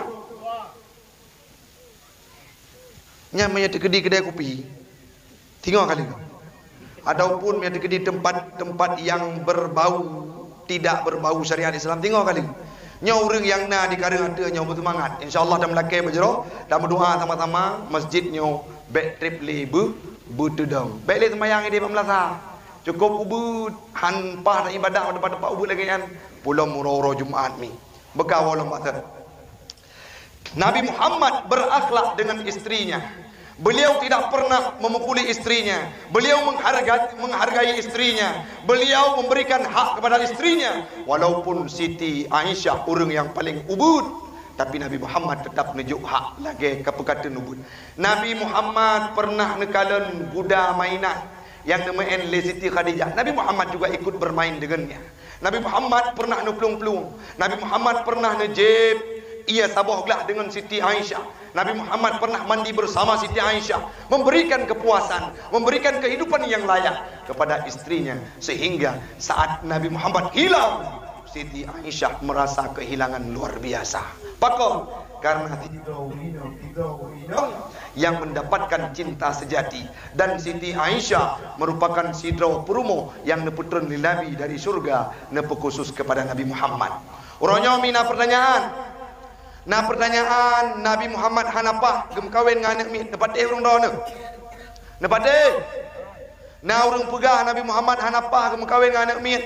nya menyat kedai kedai kopi tengok kali ataupun yang di tempat-tempat yang berbau tidak berbau syariat Islam tengok kali nyau orang yang na di karang ada nyau bersemangat insyaallah dah melakai berjero dah berdoa sama-sama masjid nyau back trip lebu butudang baik le sembahyang di pemlasa cukup ubud hanpah dan ibadah pada tempat ubud lagi kan pulang muroro Jumaat mi bekawal mata Nabi Muhammad berakhlak dengan istrinya. Beliau tidak pernah memukuli istrinya. Beliau menghargai, menghargai istrinya. Beliau memberikan hak kepada istrinya. Walaupun Siti Aisyah orang yang paling ubud, tapi Nabi Muhammad tetap menunjuk hak lagi kepekatan ubud. Nabi Muhammad pernah nekalan budak mainan yang namain le Siti Khadijah. Nabi Muhammad juga ikut bermain dengannya. Nabi Muhammad pernah nuplung-plung. Nabi Muhammad pernah nejeb ia sabah gelah dengan Siti Aisyah. Nabi Muhammad pernah mandi bersama Siti Aisyah, memberikan kepuasan, memberikan kehidupan yang layak kepada istrinya, sehingga saat Nabi Muhammad hilang, Siti Aisyah merasa kehilangan luar biasa. Pakam karena yang mendapatkan cinta sejati, dan Siti Aisyah merupakan sidro perumo yang neputun Nabi dari surga, nepu khusus kepada Nabi Muhammad. Orangnya mina pertanyaan. Nah pertanyaan Nabi Muhammad hanapa gem kawin dengan anak mi dapat eh urang dona. Dapat eh. Nah urang pegah Nabi Muhammad hanapa gem kawin dengan anak mi.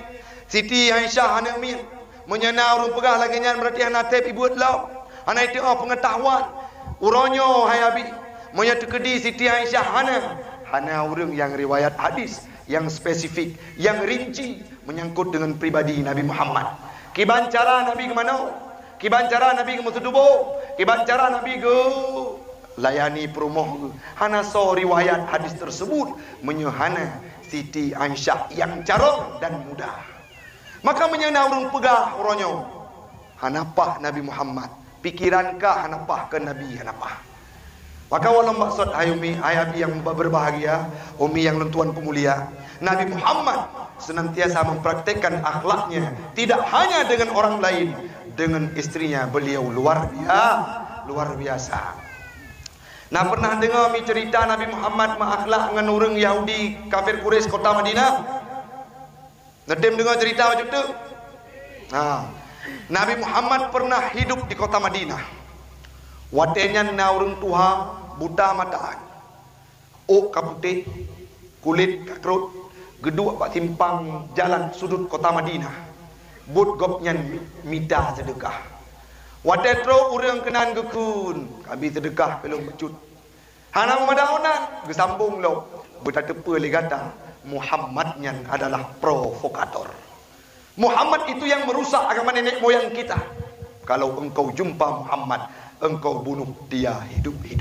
Siti Aisyah anak min menyenau urung pegah lagi nyan berarti anak tep ibu lau. Anak itu oh pengetahuan. Uronyo hai abi. Monya tekedi Siti Aisyah hana. Hana urang yang riwayat hadis yang spesifik, yang rinci menyangkut dengan pribadi Nabi Muhammad. Kiban cara Nabi ke mana? Kiban cara Nabi ke Musudubo? Kiban cara Nabi ke layani perumoh? Hana so riwayat hadis tersebut menyuhana Siti Aisyah yang carok dan mudah. Maka menyana urung pegah uronyo. Hanapah Nabi Muhammad? Pikirankah hanapah ke Nabi hanapah? Maka walau maksud hai umi, hai abi yang berbahagia, umi yang lentuan pemulia, Nabi Muhammad senantiasa mempraktekkan akhlaknya tidak hanya dengan orang lain, dengan istrinya beliau luar biasa, luar biasa. Nah, pernah dengar mi cerita Nabi Muhammad menakhlak dengan orang Yahudi kafir Quraisy kota Madinah? Ngedem dengar cerita macam tu? Nah, Nabi Muhammad pernah hidup di kota Madinah. Watenya na orang tua buta mataan. Oh kaputih, kulit kakrut, geduk pak timpang jalan sudut kota Madinah. But gopnya mita sedekah. Watetro urang kenan gekun, kabi sedekah pelong becut. Hana madaonan gesambung lo. Buta tepe legata Muhammadnya adalah provokator. Muhammad itu yang merusak agama nenek moyang kita. Kalau engkau jumpa Muhammad, engkau bunuh dia hidup-hidup.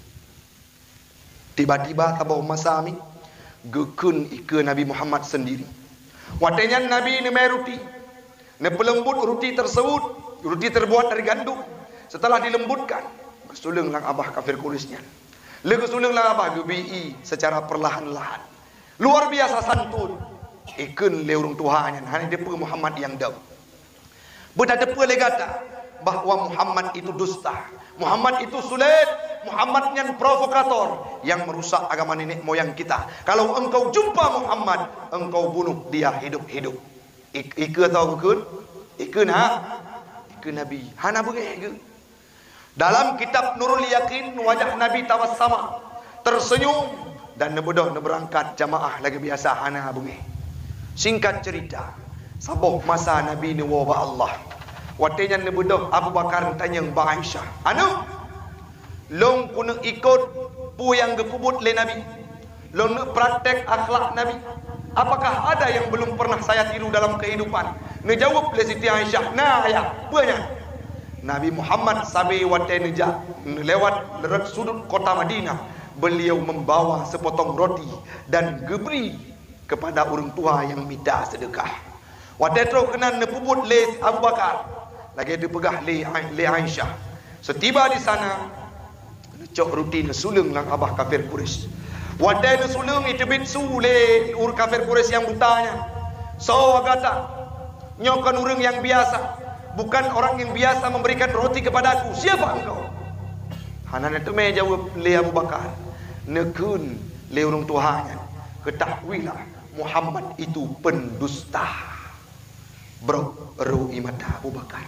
Tiba-tiba tabau masami gekun ike Nabi Muhammad sendiri. Watenya Nabi ni meruti. Ne pelembut roti tersebut, roti terbuat dari gandum. Setelah dilembutkan, kesulung lang abah kafir Quraisynya. Le kesulung lang abah gebi secara perlahan-lahan. Luar biasa santun. Ikun le urung Tuhannya, hanya depa Muhammad yang dam. Budak depa legata bahwa Muhammad itu dusta, Muhammad itu sulit, Muhammad yang provokator yang merusak agama nenek moyang kita. Kalau engkau jumpa Muhammad, engkau bunuh dia hidup-hidup. Ik ike tahu kun? Ike nah, ike Nabi. Hana begitu. Dalam kitab Nurul Yakin, wajah Nabi tawassama, tersenyum dan nebodoh berangkat jamaah lagi biasa hana begitu. Singkat cerita, saboh masa Nabi ni wa Allah. Watenya nebodoh Abu Bakar tanya Mbak Aisyah, anu long kuna ikut pu yang gepubut le Nabi, long nak praktek akhlak Nabi, apakah ada yang belum pernah saya tiru dalam kehidupan? Ngejawab le Siti Aisyah, nah ya banyak. Nabi Muhammad sabi watenya lewat lerat sudut kota Madinah, beliau membawa sepotong roti dan geberi kepada orang tua yang minta sedekah. Watenya kena nepubut le Abu Bakar. Lagi dipegah le, le Aisyah. Setiba di sana, cok rutin sulung lang abah kafir Quraisy. Wadai sulung itu bit sule ur kafir Quraisy yang butanya. So agata nyokan urang yang biasa, bukan orang yang biasa memberikan roti kepadaku. Siapa engkau? Hanan itu me jawab le Abu Bakar. Nekun le urang tuanya. Ketahuilah Muhammad itu pendusta. Bro, ru imata Abu Bakar.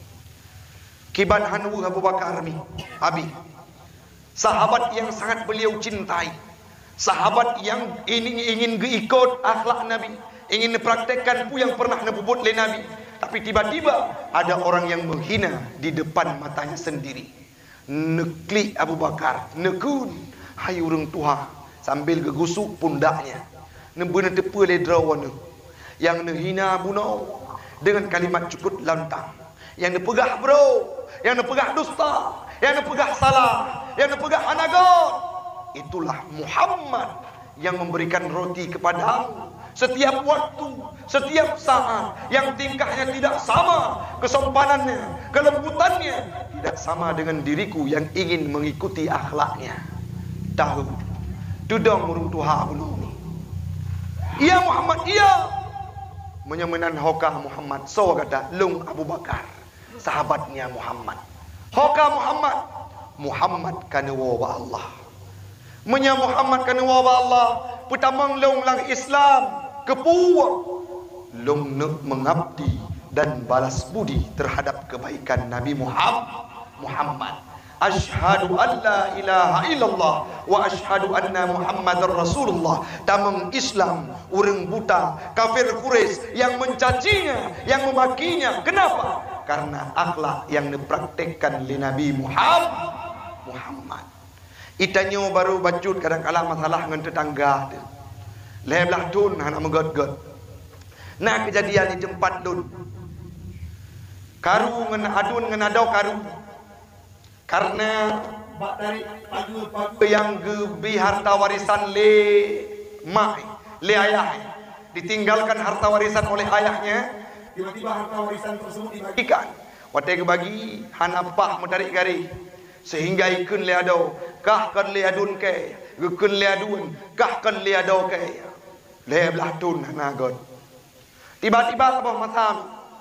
Kiban hanu Abu Bakar mi, abi. Sahabat yang sangat beliau cintai. Sahabat yang ingin ingin ikut akhlak Nabi, ingin mempraktekkan pu yang pernah nebubut le Nabi. Tapi tiba-tiba ada orang yang menghina di depan matanya sendiri. Nekli Abu Bakar, nekun hai urang tua sambil gegusuk pundaknya. Nembeuna tepe le drawana. Yang menghina buno dengan kalimat cukup lantang, yang dipegah bro, yang dipegah dusta, yang dipegah salah, yang dipegah anagot. Itulah Muhammad yang memberikan roti kepadamu setiap waktu, setiap saat, yang tingkahnya tidak sama, kesompanannya, kelembutannya tidak sama dengan diriku yang ingin mengikuti akhlaknya. Tahu dudong urung tuha belum ni. Iya Muhammad, iya. Menyemenan hoka Muhammad. So kata lung Abu Bakar, sahabatnya Muhammad. Hoka Muhammad, Muhammad kana wa Allah. Menya Muhammad kana wa Allah, putamang lung lang Islam kepuwa. Lung nak mengabdi dan balas budi terhadap kebaikan Nabi Muhammad. Muhammad. Asyhadu an la ilaha illallah wa asyhadu anna Muhammadar Rasulullah. Tamam Islam orang buta kafir Quraisy yang mencacinya, yang memakinya. Kenapa? Karena akhlak yang dipraktekkan oleh Nabi Muhammad. Muhammad. Itanyo baru bacut kadang-kala masalah dengan tetangga tu. Leblah tun anak megot-got. Nah kejadian di tempat dun. Karu ngen adun ngen adau karu. Karena yang gebi harta warisan le mak, le ayah, ditinggalkan harta warisan oleh ayahnya, tiba-tiba harta warisan tersebut dibagikan. Watai kebagi hanapah menarik gari, sehingga ikun le adau, kah kan le adun ke, gekun le adun, kah kan le adau ke, le belah tun nagot. Tiba-tiba apa masam,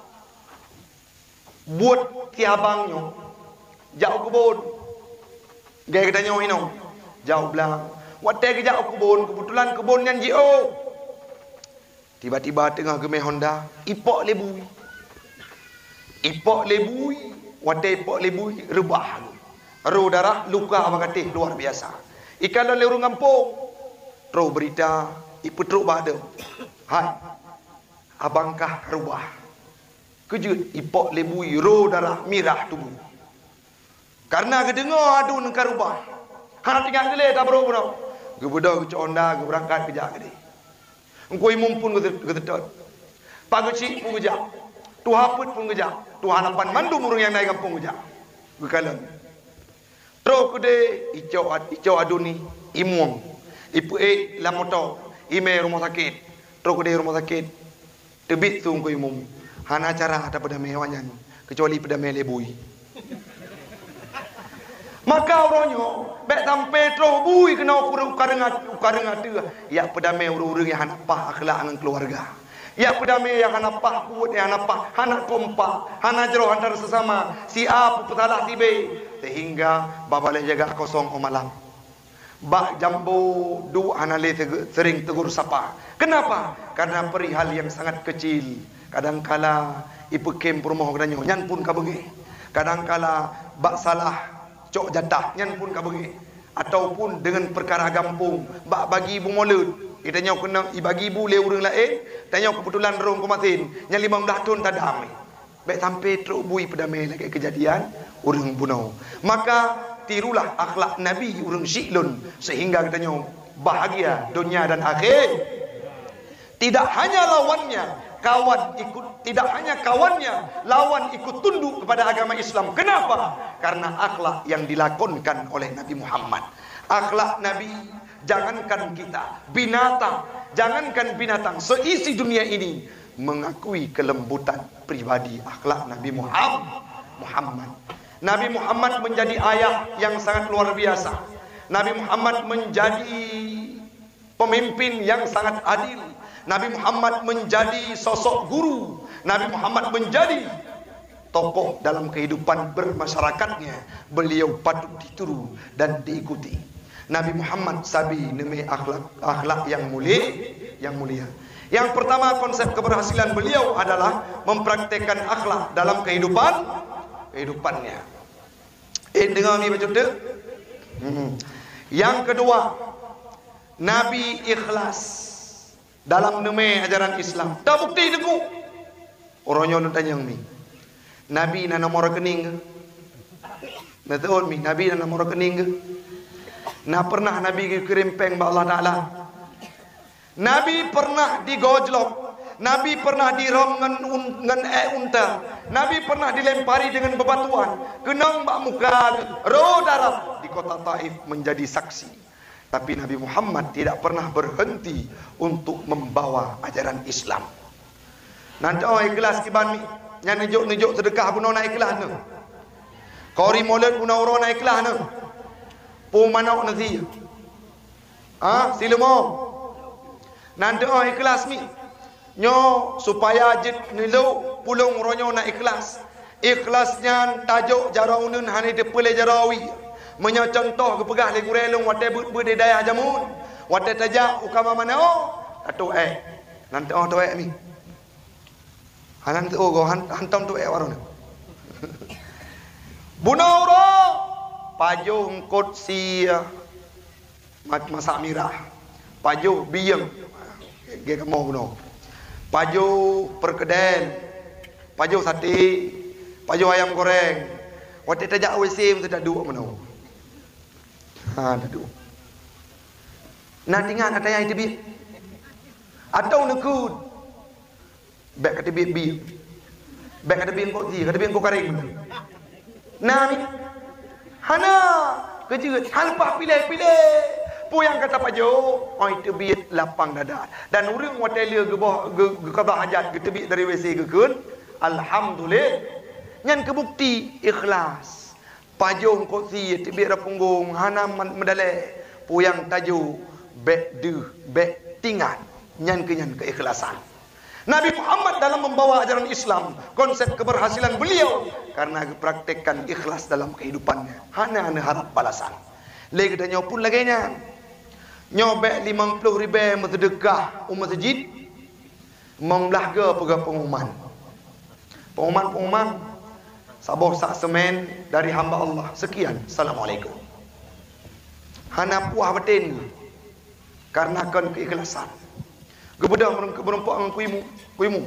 buat tiabangnya. Jauh kebun. Gaya kita nyawa ini. Jauh belang. Watai ke jauh kebun. Kebetulan kebun yang jio. Tiba-tiba tengah gemeh Honda. Ipok lebui. Ipok lebui. Watai ipok lebui. Rebah. Roh darah. Luka abang-atih. Luar biasa. Ikan dan lerung kampung. Roh berita. Ipu teruk bada. Hai. Abangkah rebah. Kejut. Ipok lebui. Roh darah. Mirah tubuh. Karena kedengar adun ke rubah. Hana tinggal gele tak bro bro. Gebudak ke onda ke berangkat kerja gede. Engkau imum pun ke tetap. Pageci pun kerja. Tuhaput pun kerja. Tuhanapan mandu murung yang naik kampung kerja. Bekalan. Terus kede icau icau adun ni imum. Ipu e la motor. Ime rumah sakit. Terus kede rumah sakit. Tebit tu engkau imum. Hana acara ada pada mewanyan. Kecuali pada melebui. Maka orangnya baik sampai terus bui kena ukur ukarengat ukarengat tu ya pedamai urang-urang yang hanapah akhlak dengan keluarga. Ya pedamai yang hanapah kuat yang hanapah hanak kompak, hanak jero antara sesama. Si A putalah si B sehingga babalai jaga kosong o malam. Bak jambu du anale sering tegur sapa. Kenapa? Karena perihal yang sangat kecil. Kadangkala ipu kem rumah kenanya nyan pun kabegi. Kadangkala bak salah cok jatah nyan pun kabegi ataupun dengan perkara gampung bak bagi ibu molut kita nyau kena ibagi ibu le urang lain tanya kebetulan rong kumatin nya lima belas tahun tak damai baik sampai teruk bui pedamai lagi kejadian urang bunau. Maka tirulah akhlak Nabi urang syiklun sehingga kita nyau bahagia dunia dan akhir. Tidak hanya lawannya kawan ikut, tidak hanya kawannya, lawan ikut tunduk kepada agama Islam. Kenapa? Karena akhlak yang dilakonkan oleh Nabi Muhammad. Akhlak Nabi, jangankan kita, binatang, jangankan binatang, seisi dunia ini mengakui kelembutan pribadi akhlak Nabi Muhammad. Nabi Muhammad menjadi ayah yang sangat luar biasa. Nabi Muhammad menjadi pemimpin yang sangat adil. Nabi Muhammad menjadi sosok guru. Nabi Muhammad menjadi tokoh dalam kehidupan bermasyarakatnya. Beliau patut ditiru dan diikuti. Nabi Muhammad sabi neme akhlak akhlak yang mulia, yang mulia. Yang pertama konsep keberhasilan beliau adalah mempraktekkan akhlak dalam kehidupan kehidupannya. Eh dengar ni baca tu. Hmm. Yang kedua, Nabi ikhlas dalam nama ajaran Islam. Tak bukti deku. Orangnya nak tanya mi. Nabi nak nomor rekening ke? Nak tahu mi. Nabi nak nomor rekening ke? Nak pernah Nabi kirim peng ba Allah Taala? Nabi pernah digojlok. Nabi pernah dirom dengan dengan eh unta. Nabi pernah dilempari dengan bebatuan. Kenang bak muka roh darah di kota Taif menjadi saksi. Tapi Nabi Muhammad tidak pernah berhenti untuk membawa ajaran Islam. Nanti orang ikhlas kiban ni, yang nejuk-nejuk sedekah pun orang ikhlas ni. Kori molet pun orang ikhlas ni. Pun manok nanti. Ah, sila mau. Nanti orang ikhlas ni, nyo supaya jid nilu pulung ronyo nak ikhlas. Ikhlasnya tajuk jaraunun hani depele jarawi. Menyocontoh ke pegah le gurelung watai berde daya jamun watai tajak ukama mana oh atau eh nanti oh tu eh ni hanan tu oh go hantam tu eh warung bunau ro pajuh ngkut si masak mirah, pajuh biyeng ge kamu no, pajuh perkedel, pajuh sate, pajuh ayam goreng. Waktu tajak W C mesti tak duduk mana. Ha, tak duduk. Nak tinggal kata yang itu bi. Atau nekut. Baik kata bi bi. Baik kata bi kau di, kata bi kau karing. Nah ni. Hana kerja tanpa pilih-pilih. Puyang kata pajo, oh itu bi lapang dada. Dan urang hotel ge bah ge kata hajat ge tebi dari W C ge kun. Alhamdulillah. Nyan kebukti ikhlas. Pajuh kursi tibik punggung hana medale puyang taju bek de bek tingan nyan kenyan keikhlasan. Nabi Muhammad dalam membawa ajaran Islam, konsep keberhasilan beliau karena praktekkan ikhlas dalam kehidupannya. Hana hana harap balasan. Lagi kita nyopun lagi nya. Nyobek lima puluh ribu sedekah umat masjid. Membelah ke pegawai pengumuman. Pengumuman-pengumuman saboh sak semen dari hamba Allah. Sekian. Assalamualaikum. Hana puah betin. Karena kan keikhlasan. Gebedah berempak dengan kuimu. Kuimu.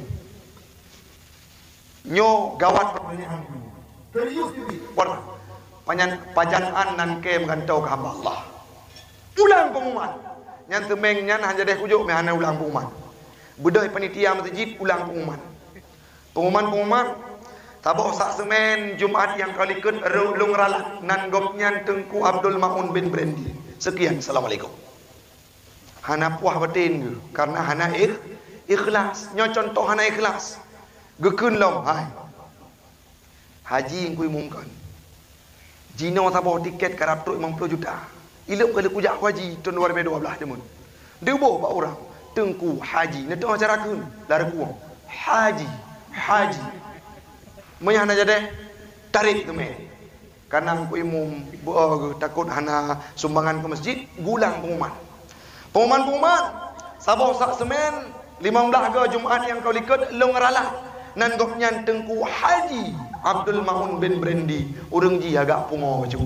Nyo gawat pertanyaan. Serius ini. Panjan pajanaan nan ke mengantau ke hamba Allah. Ulang pengumuman. Nyan temeng nyan hanya deh kujuk me hana ulang pengumuman. Bedah panitia masjid ulang pengumuman. Pengumuman-pengumuman taboh sak semen Jumaat yang kali ke lung ralak nan gopnyan Tengku Abdul Maun bin Brendi. Sekian. Assalamualaikum. Hana puah batin ke karena hana ikh, ikhlas. Nyo contoh hana ikhlas. Gekun lom hai. Haji yang kui mungkan. Jino taboh tiket karap truk lima puluh juta. Ilok kali kujak haji tahun dua ribu dua belas demun. Dia boh pak orang Tengku haji. Netu acara kun lar kuang. Haji, haji. Menyana jadi tarik tu meh. Karena aku imum uh, takut hana sumbangan ke masjid, gulang pengumuman. Pengumuman-pengumuman saboh sak semen lima belas ke Jumaat yang kau likat long ralah nan gopnyan Tengku Haji Abdul Maun bin Brendi urang ji agak pungo baju.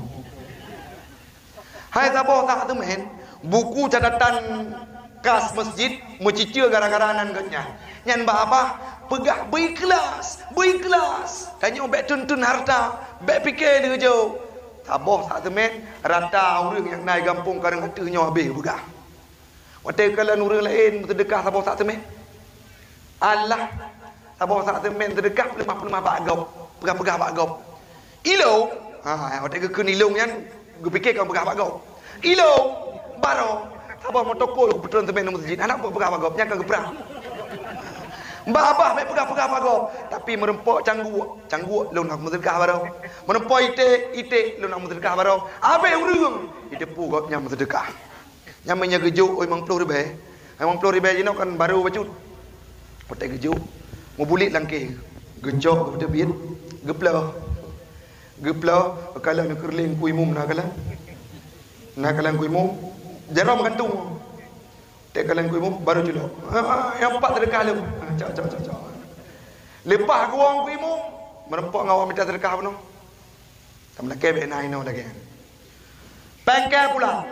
Hai saboh tak temen buku catatan kas masjid mencicil gara-gara nan gotnya. Nyan ba apa? Pegah berikhlas, berikhlas. Tanya bek tuntun harta, bek fikir dia jauh. Saboh sak temen rata orang yang naik kampung kadang hatanya habis pegah. Waktu kalian orang lain sedekah saboh sak temen. Allah saboh sak temen sedekah lima puluh lima bagau. Pegah-pegah bagau. Ilo, ha waktu ke kunilung yang gue fikir kau pegah bagau. Ilo, baro saboh motokol kebetulan temen masjid. Anak pegah bagau, nya ke perang. Mbak abah baik pegah-pegah bagau. Tapi merempok cangguak. Cangguak lu nak sedekah barau. Merempok ite, ite lu nak sedekah barau. Abe urang. Ite pu gop nyam sedekah. Nyamanya gejuk oi lima puluh ribu. lima puluh ribu jino kan baru bacut. Potek gejuk. Mau bulit langkeh. Gejok kepada bit. Geplah. Geplah kalau nak kerling kuimum nak kala. Nak kala kuimum. Jarum gantung. Tak kalian kuimu baru juluk. Yang empat sedekah lu. Cak cak cak cak. Lepas guang kuimu merempok ngawak minta sedekah apa no? Tak melaki be nai no lagi. Pengkel pulang.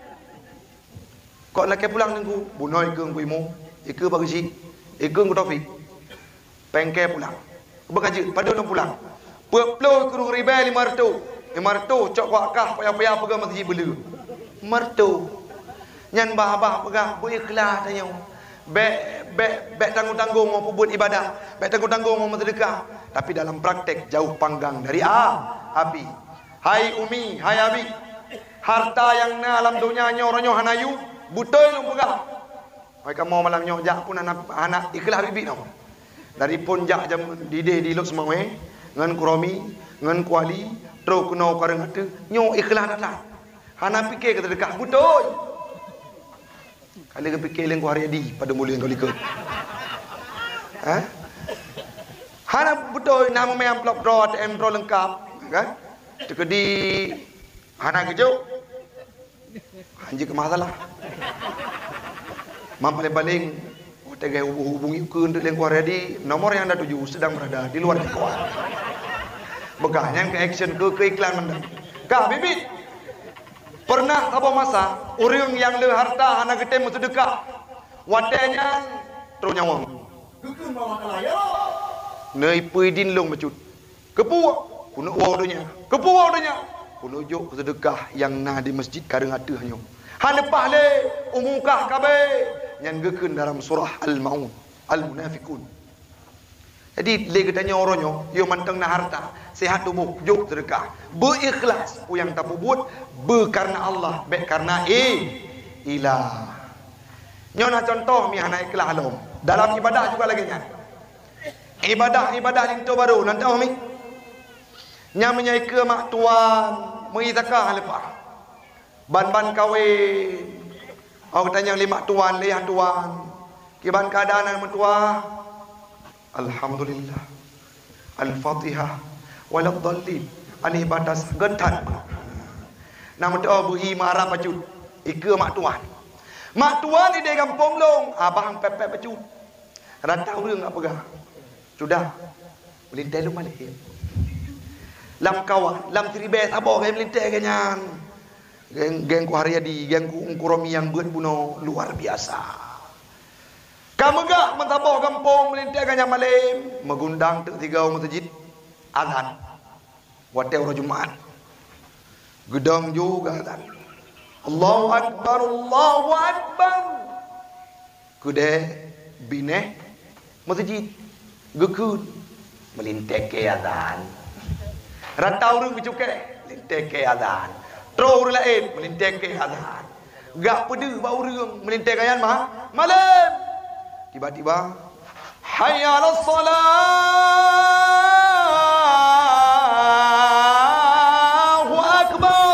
Kok laki pulang nunggu bunoi ke kuimu. Ike bagi si. Ike ku Taufik. Pengkel pulang. Berkaji pada nak pulang. Peploh kurung riba lima ratus. lima ratus cok wakah payah-payah pegang masjid bela. Martu. Nyan bah-bah pegah berikhlas tanya. Bek bek bek tanggung-tanggung mau buat ibadah, bek tanggung-tanggung mau sedekah, tapi dalam praktek jauh panggang dari A, Abi. Hai Umi, hai Abi. Harta yang na alam dunia nyo ronyo hanayu, butoy lu pegah. Hai kamu malam nyo jak pun anak anak ikhlas bibi no. Dari pun jak jam dideh di lok semua eh, ngan kuromi, ngan kuali, tro kuno kareng atu, nyo ikhlas dah. Hana fikir kata sedekah butoy. Kali ke fikir lengku hari adi pada mulia yang kau likut. Ha? Hana betul nama memang plop draw, A T M draw lengkap, kan? Tekedi hana kejauh. Anjir ke masalah. Mam paling-paling tegai hubungi ke untuk lengku hari adi, nomor yang anda tuju sedang berada di luar jangkauan. Begahnya ke action ke ke iklan mendang. Kah bibit. Pernah apa masa orang yang le harta hana gede sedekah. Watenya terus nyawang. Kekun bawa kalaya. Nei puidin long macut. Kepuak kuno wadonya. Kepuak wadonya. Kuno jok sedekah yang na di masjid kareng adeuhnya. Hana pahle umungkah kabe yang gekeun dalam surah Al-Maun, Al-Munafiqun. Jadi le katanya orangnya yo manteng na harta, sehat tubuh, jok sedekah. Berikhlas ku yang tak buat be karena Allah, be karena eh ilah. Nyona contoh mi hana ikhlas lom. Dalam ibadah juga lagi nya. Ibadah-ibadah itu baru nanti mi. Nya menyai ke mak tuan, mengizakah lepas. Ban-ban kawin. Aku tanya lima tuan, lihat tuan. Kiban keadaan mentua. Alhamdulillah. Al-Fatihah. Waladhdallin. Ani batas gentan. Nama doa buhi marah pacut. Ika mak tuan. Mak tuan di kampung long. Abang pepek pacut. Rantauរឿងapa gah? Sudah. Melintai lu malik. Lam kawan, lam tribes apa kayak melintai kenyan. Geng geng ku Haryadi, geng ku Ungkuromi yang buat bunuh luar biasa. Kamu gak mentabah kampung melintai kenyan malam. Megundang tu tiga masjid. Azan. Wate orang Jumaat. Gedang juga azan. Allahu Akbar, Allahu Akbar. Kude bine masjid. Gekun melintai ke azan. Rantau orang bicuke melintai ke azan. Terus orang lain melintai ke azan. Gak pede bau orang melintai ke azan mah malam. Tiba-tiba hayya 'alas Allahu Akbar.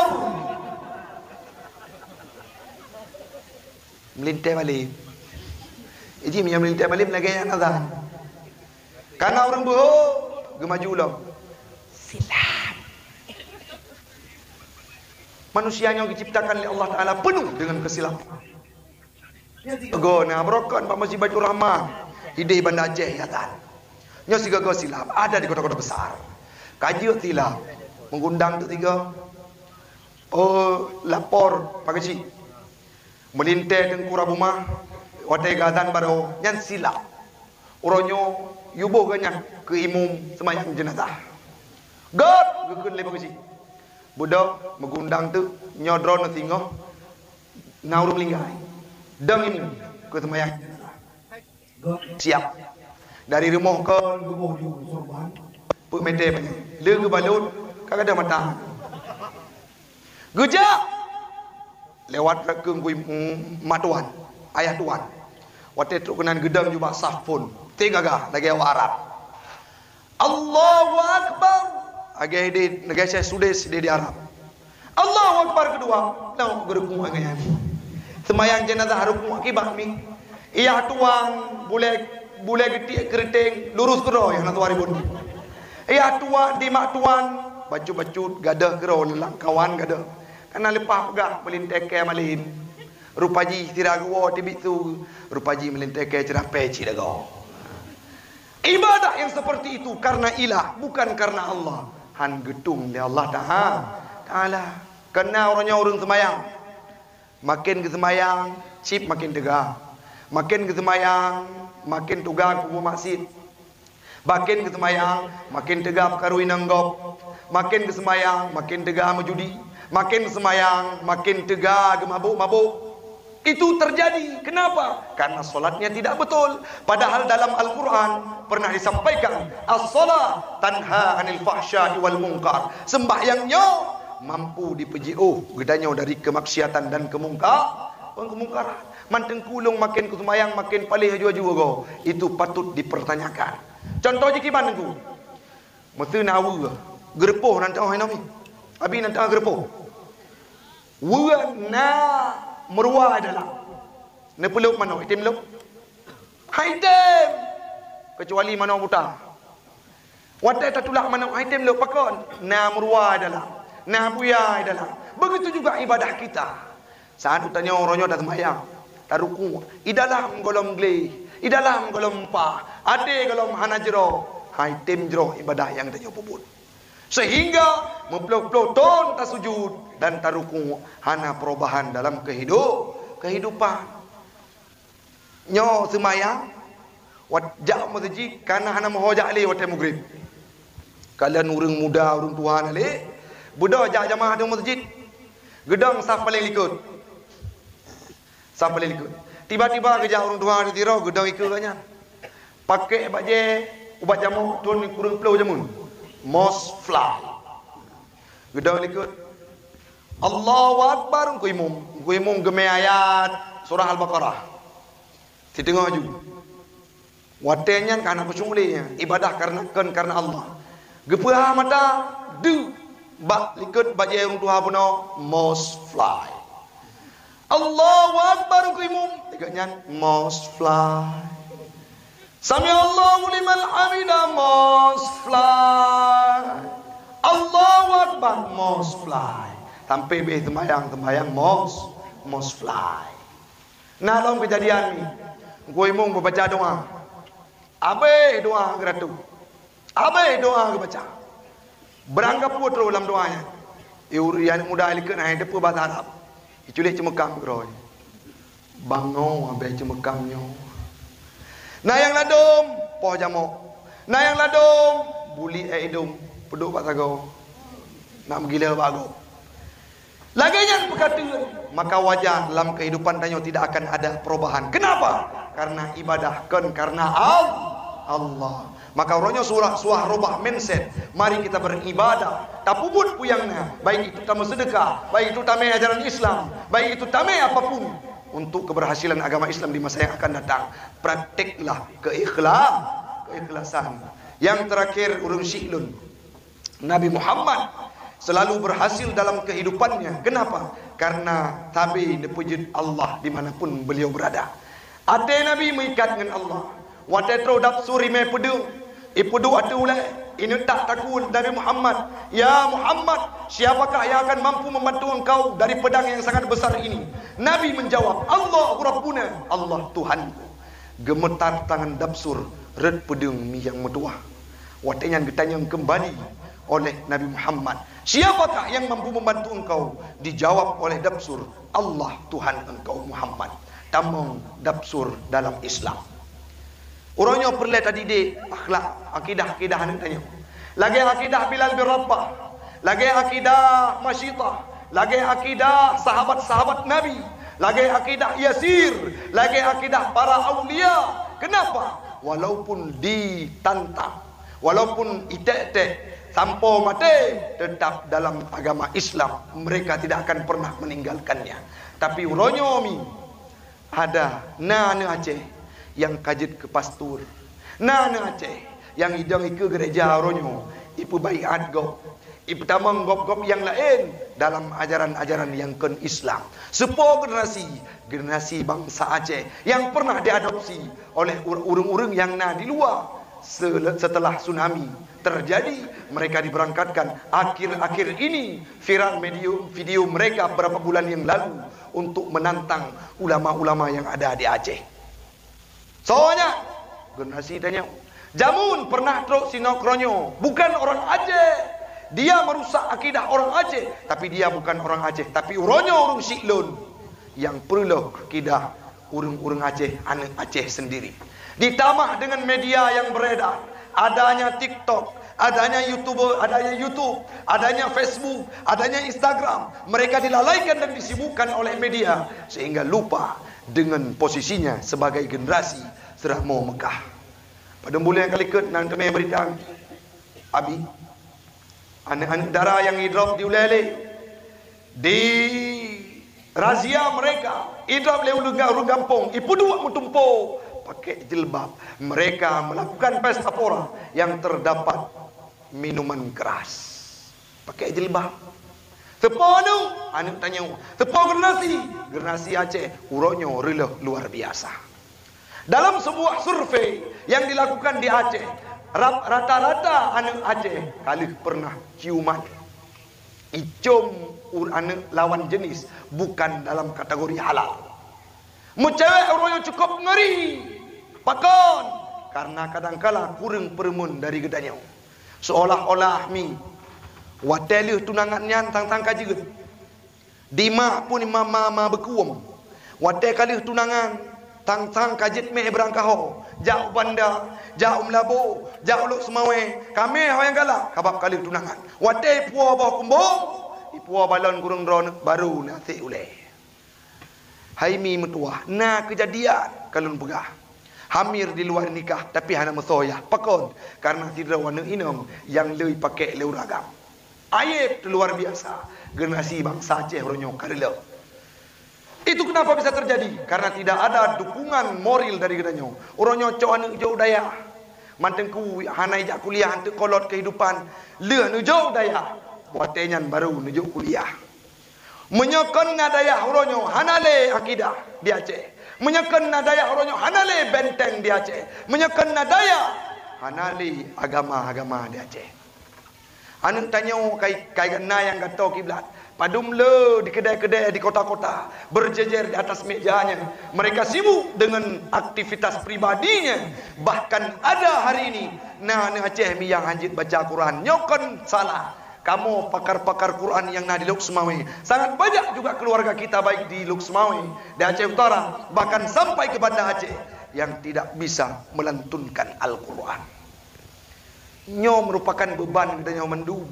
Melintai balik. Ini yang melintai balik lagi yang azan. Karena orang bohong, gemaju ulang. Silap. Manusianya yang diciptakan oleh Allah Ta'ala penuh dengan kesilapan. Go na brokan Pak Masjid Baitur Rahman. Hidih Banda Aceh ya tan. Nyo siga go silap ada di kota-kota besar. Kaji silap mengundang tu tiga. Oh lapor Pak Haji. Melintai dengan kura rumah. Watai gadan baru nyan silap. Uronyo yubo ganyan ke imum semayang jenazah. God gekun le Pak Haji. Budak mengundang tu nyodron na tinggal ngaurum linggai. Dang ini ke semayang siap dari rumah ke Gubuh di sorban. puk mete banyak le ke balut kagak ada mata gejak lewat rekeng kui matuan ayah tuan wate tu kenan gedang juga safun tiga gah lagi awak Arab Allahu Akbar agak di negara saya sudes di di Arab Allahu Akbar kedua nah gerukung agaknya semayang jenazah rukun akibat mi iya tuan boleh boleh getik keriting lurus kero yang nak tuari pun iya tuan di mak tuan baju-baju gadah kero lelang kawan gadah karena lepas pegah melintai ke malim rupaji tiragawa tibit tu rupaji melintai ke cerah peci dago ibadah yang seperti itu karena ilah bukan karena Allah han getung di Allah Ta'ala karena orangnya orang semayang makin ke semayang chip makin tegak makin ke semayang makin tugas kubu masjid makin ke semayang makin tegak perkarui nanggop makin ke semayang makin tegak menjudi makin ke semayang makin tegak mabuk-mabuk itu terjadi kenapa? Karena solatnya tidak betul padahal dalam Al-Quran pernah disampaikan as-salat tanha anil fahsya'i wal munkar sembahyangnya mampu dipuji oh gedanya dari kemaksiatan dan kemungkar kemungkaran manteng kulung makin kusumayang makin palih haju-haju go itu patut dipertanyakan contoh je kiban ku mesti nawu gerpoh nanti oh nami abi nanti gerpoh wa na merwa adalah ne peluk mano item luk haitem kecuali mano buta watai tatulak mano haitem luk pakon na merwa adalah nah buya adalah begitu juga ibadah kita saat utanya orangnya dah sembahyang dah ruku i dalam golom gle i dalam golom pa ade golom hanajro hai tim jro ibadah yang kita puput Sehingga mempeluk-peluk ton tak sujud dan tak ruku hana perubahan dalam kehidup kehidupan. Nyo semayang wajak masjid kana hana mohojak le waktu maghrib. Kalian orang muda, orang tua le, budak jak jamaah di masjid. Gedang saf paling likut. Saf paling likut. Tiba-tiba kerja orang tua di tiro gedang ikut kanya. Pakai baje ubat jamu tun kurang puluh jamun. Mos fly. Gedang likut. Allahu Akbar ku imum. Ku imum geme ayat surah Al-Baqarah. Di tengah ju. Watenya karena kusungulnya ibadah karena kan karena Allah. Gepah mata du bak likut baje orang tua puno mos fly. Allahu Akbar ku imum. Tikanya mos fly. Sami Allahu liman hamidah mos fly. Allahu Akbar mos fly. Sampai be tembayang-tembayang mos mos fly. Nah dalam kejadian ni, gue imung membaca doa. Abe doa geratu. Abe doa ke baca. Beranggap putra dalam doanya. Iurian muda ilikut naik depu bahasa Arab. Iculik cemekam geroy. Bangau abe cemekamnya. Nah yang ladom poh jamok. Nah yang ladom buli eh idum peduk pak sago. Nak menggila bago. Laginya berkata, maka wajar dalam kehidupan tanya tidak akan ada perubahan. Kenapa? Karena ibadah kan karena Allah. Maka orangnya surah suah rubah mindset. Mari kita beribadah. Tak puput puyangnya. Baik itu tamu sedekah, baik itu tamu ajaran Islam, baik itu tamu apapun untuk keberhasilan agama Islam di masa yang akan datang. Praktiklah keikhlas, keikhlasan. Yang terakhir urung syi'lun. Nabi Muhammad selalu berhasil dalam kehidupannya. Kenapa? Karena tabi nepujud Allah dimanapun beliau berada. Ada Nabi mengikat dengan Allah. Watetro dap suri me pudu. Ipudu ada ulai. Ini tak takut dari Muhammad. Ya Muhammad, siapakah yang akan mampu membantu engkau dari pedang yang sangat besar ini? Nabi menjawab, Allah Rabbuna, Allah Tuhanku. Gemetar tangan dapsur red pedung mi yang metuah. Watenya ditanya kembali oleh Nabi Muhammad, siapakah yang mampu membantu engkau? Dijawab oleh dapsur, Allah Tuhan engkau Muhammad. Tamong dapsur dalam Islam. Orangnya perlu tadi de akhlak, akidah-akidah ni tanya. Lagi akidah Bilal bin Rabah, lagi akidah Masyitah, lagi akidah sahabat-sahabat Nabi, lagi akidah Yasir, lagi akidah para aulia. Kenapa? Walaupun ditantang, walaupun itek-tek sampai mati, tetap dalam agama Islam mereka tidak akan pernah meninggalkannya. Tapi uronyomi ada nana Aceh yang kajit ke pastur, nana Aceh yang hidang ke gereja uronyo, ipu baiat gop, ipu tamang gop-gop yang lain dalam ajaran-ajaran yang ken Islam. Sepuluh generasi generasi bangsa Aceh yang pernah diadopsi oleh urung-urung yang na di luar. Setelah tsunami terjadi, mereka diberangkatkan. Akhir-akhir ini viral video, video mereka beberapa bulan yang lalu untuk menantang ulama-ulama yang ada di Aceh. Soalnya generasi tanya, Jamun pernah truk sinokronyo, bukan orang Aceh. Dia merusak akidah orang Aceh, tapi dia bukan orang Aceh, tapi uronyo urung Syi'lun yang perlu akidah urung-urung Aceh, anak Aceh sendiri. Ditambah dengan media yang beredar, adanya TikTok, adanya YouTube, adanya YouTube, adanya Facebook, adanya Instagram. Mereka dilalaikan dan disibukkan oleh media sehingga lupa dengan posisinya sebagai generasi serah mau Mekah. Pada bulan yang kali ke nang kami berita abi anak-anak darah yang idrop di ulele di razia mereka idrop le ulu gampung ipu dua mutumpo pakai jilbab. Mereka melakukan pesta pora yang terdapat minuman keras. Pakai jilbab. Seponu, anak tanya, sepuluh generasi, generasi Aceh, uronyo relah luar biasa. Dalam sebuah survei yang dilakukan di Aceh, rata-rata anak Aceh kali pernah ciuman. Icum anak lawan jenis bukan dalam kategori halal. Mucewek uronyo cukup ngeri. Pakon karena kadangkala kurang permun dari gedanya. Seolah-olah mi Watel tunangan nyan tang-tang kajeut. Di mak pun mama ma bekuam. Watel kali tunangan tang-tang kajet meh berangkaho. Jauh banda, jauh melabo, jauh luk semawe. Kami yang galak kabab kali tunangan. Watel puah bawah kumbung. Puah balon kurung dron baru nasi uleh. Hai mi metua, nah kejadian kalun pegah. Hamir di luar nikah tapi hana mesoyah pakon karena tidak warna inam yang lebih pakai leu ragam. Aib luar biasa. Generasi bangsa Aceh ronyo karela. Itu kenapa bisa terjadi? Karena tidak ada dukungan moral dari gedanyo. Oronyo cok anu jauh daya. Mantengku hanai jak kuliah hantu kolot kehidupan. Le anu jauh daya. Watenyan baru nuju kuliah. Menyekan nadaya oronyo hanale akidah di Aceh. Menyekan nadaya oronyo hanale benteng di Aceh. Menyekan nadaya hanale agama-agama di Aceh. Anu tanya kai kai na yang gatau kiblat. Padum le di kedai-kedai di kota-kota berjejer di atas mejanya. Mereka sibuk dengan aktivitas pribadinya. Bahkan ada hari ini nah ni Aceh mi yang hanjit baca Quran nyokon salah. Kamu pakar-pakar Quran yang nah di Luk Semawe. Sangat banyak juga keluarga kita baik di Luk Semawe, di Aceh Utara, bahkan sampai ke Banda Aceh yang tidak bisa melantunkan Al-Quran. Nyo merupakan beban kita nyo mendung.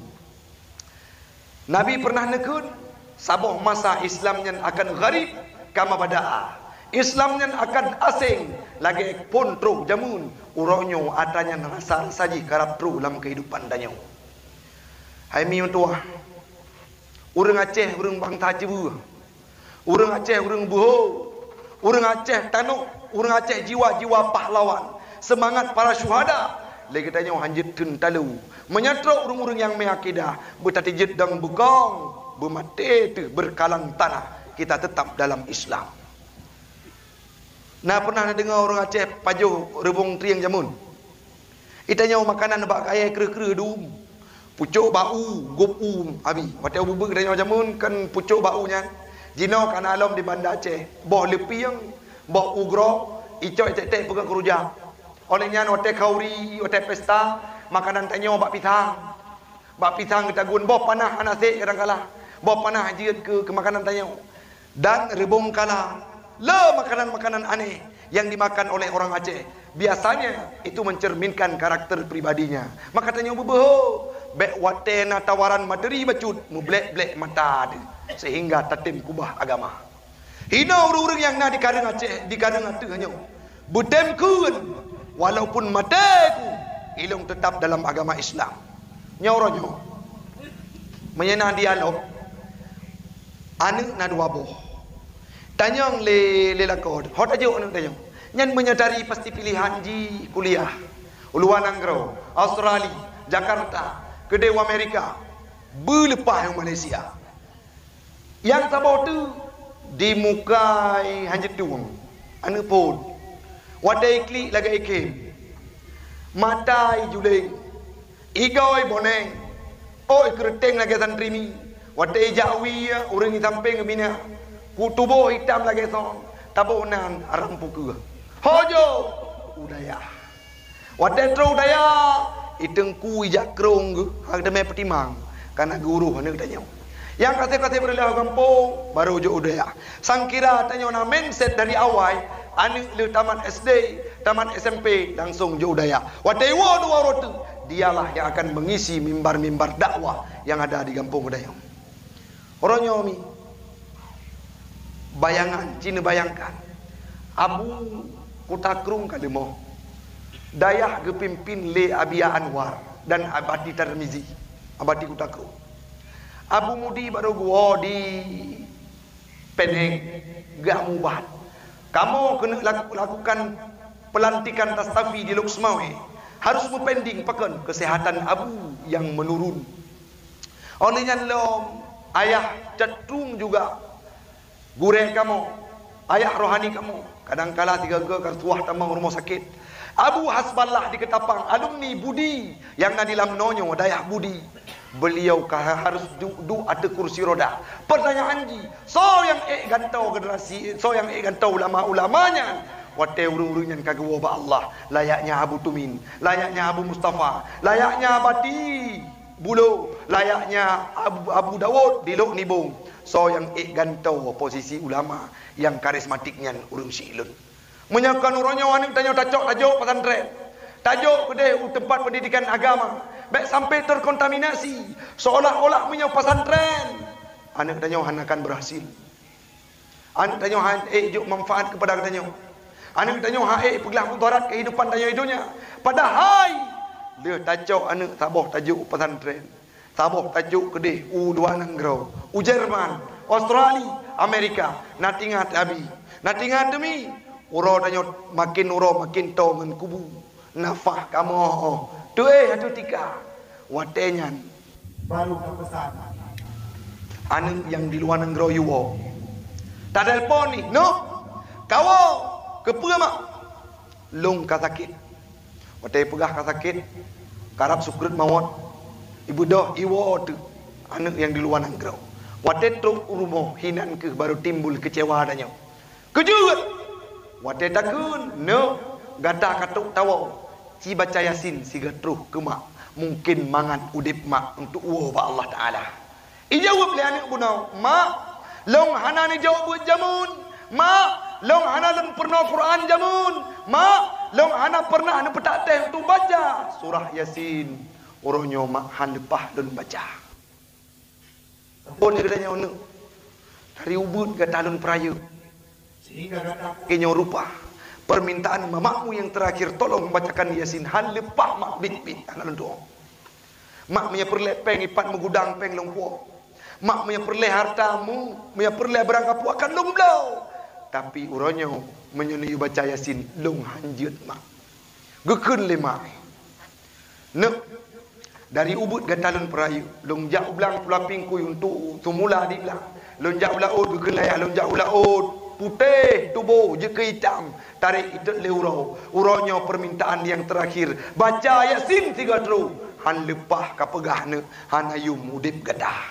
Nabi pernah nekun saboh masa Islamnya akan gharib kama badaa. Islamnya akan asing lagi pun tru jamun uronyo adanya rasa saji karap tru dalam kehidupan danyo. Hai mi tua. Urang Aceh urang bangsa Cebu. Urang Aceh urang buho. Urang Aceh tanuk, urang Aceh jiwa-jiwa pahlawan. Semangat para syuhada. Lagi tanya hanjit tun talu. Menyatrok urang-urang yang mengakidah, bertati jedang bukong, bermate tu berkalang tanah. Kita tetap dalam Islam. Nah pernah dengar orang Aceh pajuh rebung triang jamun. Itanya makanan bak kaya kera-kera dum. Pucuk bau, gopu, abi. Waktu bubuk dan jamun kan pucuk baunya. Jino kan alam di Banda Aceh. Boh lepiang, boh ugro, icok icek pegang kerujak. Olehnya waktu kauri, waktu pesta, makanan tanya bak pisang. Bak pisang kita gun boh panah anasik kadang-kala. Boh panah jiat ke ke makanan tanya. Dan rebung kala, le makanan-makanan aneh yang dimakan oleh orang Aceh. Biasanya itu mencerminkan karakter pribadinya. Maka tanya bebeho. Bek watena tawaran materi bacut mu blek-blek mata dia sehingga tatim kubah agama. Hina urang-urang yang na di Karang Aceh di Karang Atu hanya butem kun walaupun mateku ilung tetap dalam agama Islam. Nyauronyo menyena dialog anu na dua boh. Tanyang le le lakod. Hot aja anu tanyang. Nyan menyadari pasti pilihan ji kuliah. Uluan Anggro, Australia, Jakarta, ke Dewa Amerika, berlepas yang Malaysia. Yang tabau tu di mukai hanjit tuang, anu pun, wadai klik lagi ikim, matai juling, igoi boneng, oi kereteng lagi santrimi, wadai jawi orang di samping bina, kutubuh hitam lagi son, tabau nan arang puku, hojo udaya, wadai tru udaya. Iteng ku ijak kerong ke ada me petimang karena guru anu tanya yang kasih-kasih berlelah kampung baru jo udaya sangkira tanya na mindset dari awal anu le taman S D taman S M P langsung jo udaya wadai wa dua rotu dialah yang akan mengisi mimbar-mimbar dakwah yang ada di kampung udaya orang nyomi bayangan cina bayangkan Abu Kutakrung kalimo Dayah gepimpin Le Abia Anwar dan Abadi Tarmizi, Abadi Kutaku. Abu Mudi baru gua di Penang, gak mubah. Kamu kena lakukan pelantikan Tastafi di Luk Semawe. Harus mempending pekan kesehatan Abu yang menurun. Olehnya lo ayah cetung juga gureh kamu, ayah rohani kamu. Kadang-kala tiga ke kartuah tamang rumah sakit. Abu Hasballah di Ketapang, alumni Budi yang nadilam nonyo dayah Budi. Beliau harus du, du ada kursi roda. Pertanyaan ji, so yang eh gantau generasi, so yang eh gantau ulama-ulamanya. Wate urung-urung yang kagak Allah, layaknya Abu Tumin, layaknya Abu Mustafa, layaknya Abadi bulu layaknya Abu, Abu Dawud di lok nibung. So yang ik gantau posisi ulama yang karismatiknya urung silun. Menyakan orangnya wanik tanya tajuk tajuk pesantren. Tajuk kedai tempat pendidikan agama. Baik sampai terkontaminasi seolah-olah punya pesantren. Anak tanya han akan berhasil. Anak tanya han eh juk manfaat kepada tanya. Anak tanya ha eh pergilah mudarat kehidupan tanya hidupnya. Padahal dia tajuk anak tabah tajuk pesantren. Tabah tajuk kedai u dua negara. U Jerman, Australia, Amerika. Natingat abi. Natingat demi uro tanya makin uro makin to ngan kubu. Nafah kamu tu eh atu tika. Watenyan baru kepesan. Anak yang di luar negara yuwo. Tak telefon ni. No. Kawo kepa mak. Long ka sakit. Watai pegah ka sakit. Karap sukrit mawat. Ibu dah iwo tu. Anak yang di luar negara. Watai truk rumah hinan ke baru timbul kecewa adanya. Kejut. Watai takun. No. Gata katuk tawa. Si baca Yasin si gatruh ke mak. Mungkin mangan udip mak untuk uwa ba Allah Ta'ala. Ijawab le anak bunau. Mak. Long hana ni jawab buat jamun. Mak. Long hana long pernah Quran jamun. Mak. Long hana pernah ni petak teh untuk baca surah Yasin. Orangnya mak han lepah lon baca. Pun dia katanya anak. Dari ubud kata lon peraya. Sehingga kata Kenya rupa. Permintaan mamakmu yang terakhir tolong membacakan Yasin. Han lepah mak bit-bit. Anak lon doa. Mak punya perleh peng ipat megudang peng long puak. Mak punya perleh hartamu, punya perleh berangkap puak akan long belau. Tapi urangnya menyeni baca Yasin long hanjut mak. Gekun le mak. Nek dari ubud gatalun perayu, long jak ulang pulaping kuy untuk tumula di belang. Long jak ulaud gekun layak long jak ulaud. Putih tubuh je ke hitam tarik itu le urau uraunya permintaan yang terakhir baca Yasin tiga tru han lepah ka pegahna han ayu mudip gadah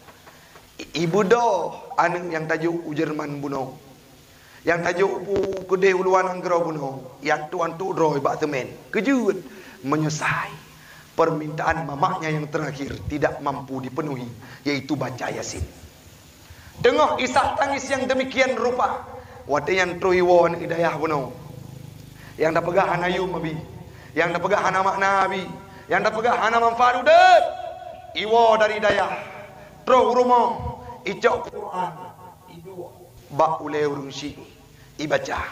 ibu doh anak yang tajuk u Jerman buno yang tajuk pu kedai uluan anggera buno yang tuan tu roy bak temen kejut menyesai permintaan mamaknya yang terakhir tidak mampu dipenuhi yaitu baca Yasin. Tengok isak tangis yang demikian rupa. Watayan truiwon hidayah buno. Yang dah pegah hanayu mabi. Yang dah pegah hana makna abi. Yang dah pegah hana manfaat udat. Iwo dari hidayah. Tro rumah. Icok Quran itu. Bak ule urung si. Ibaca.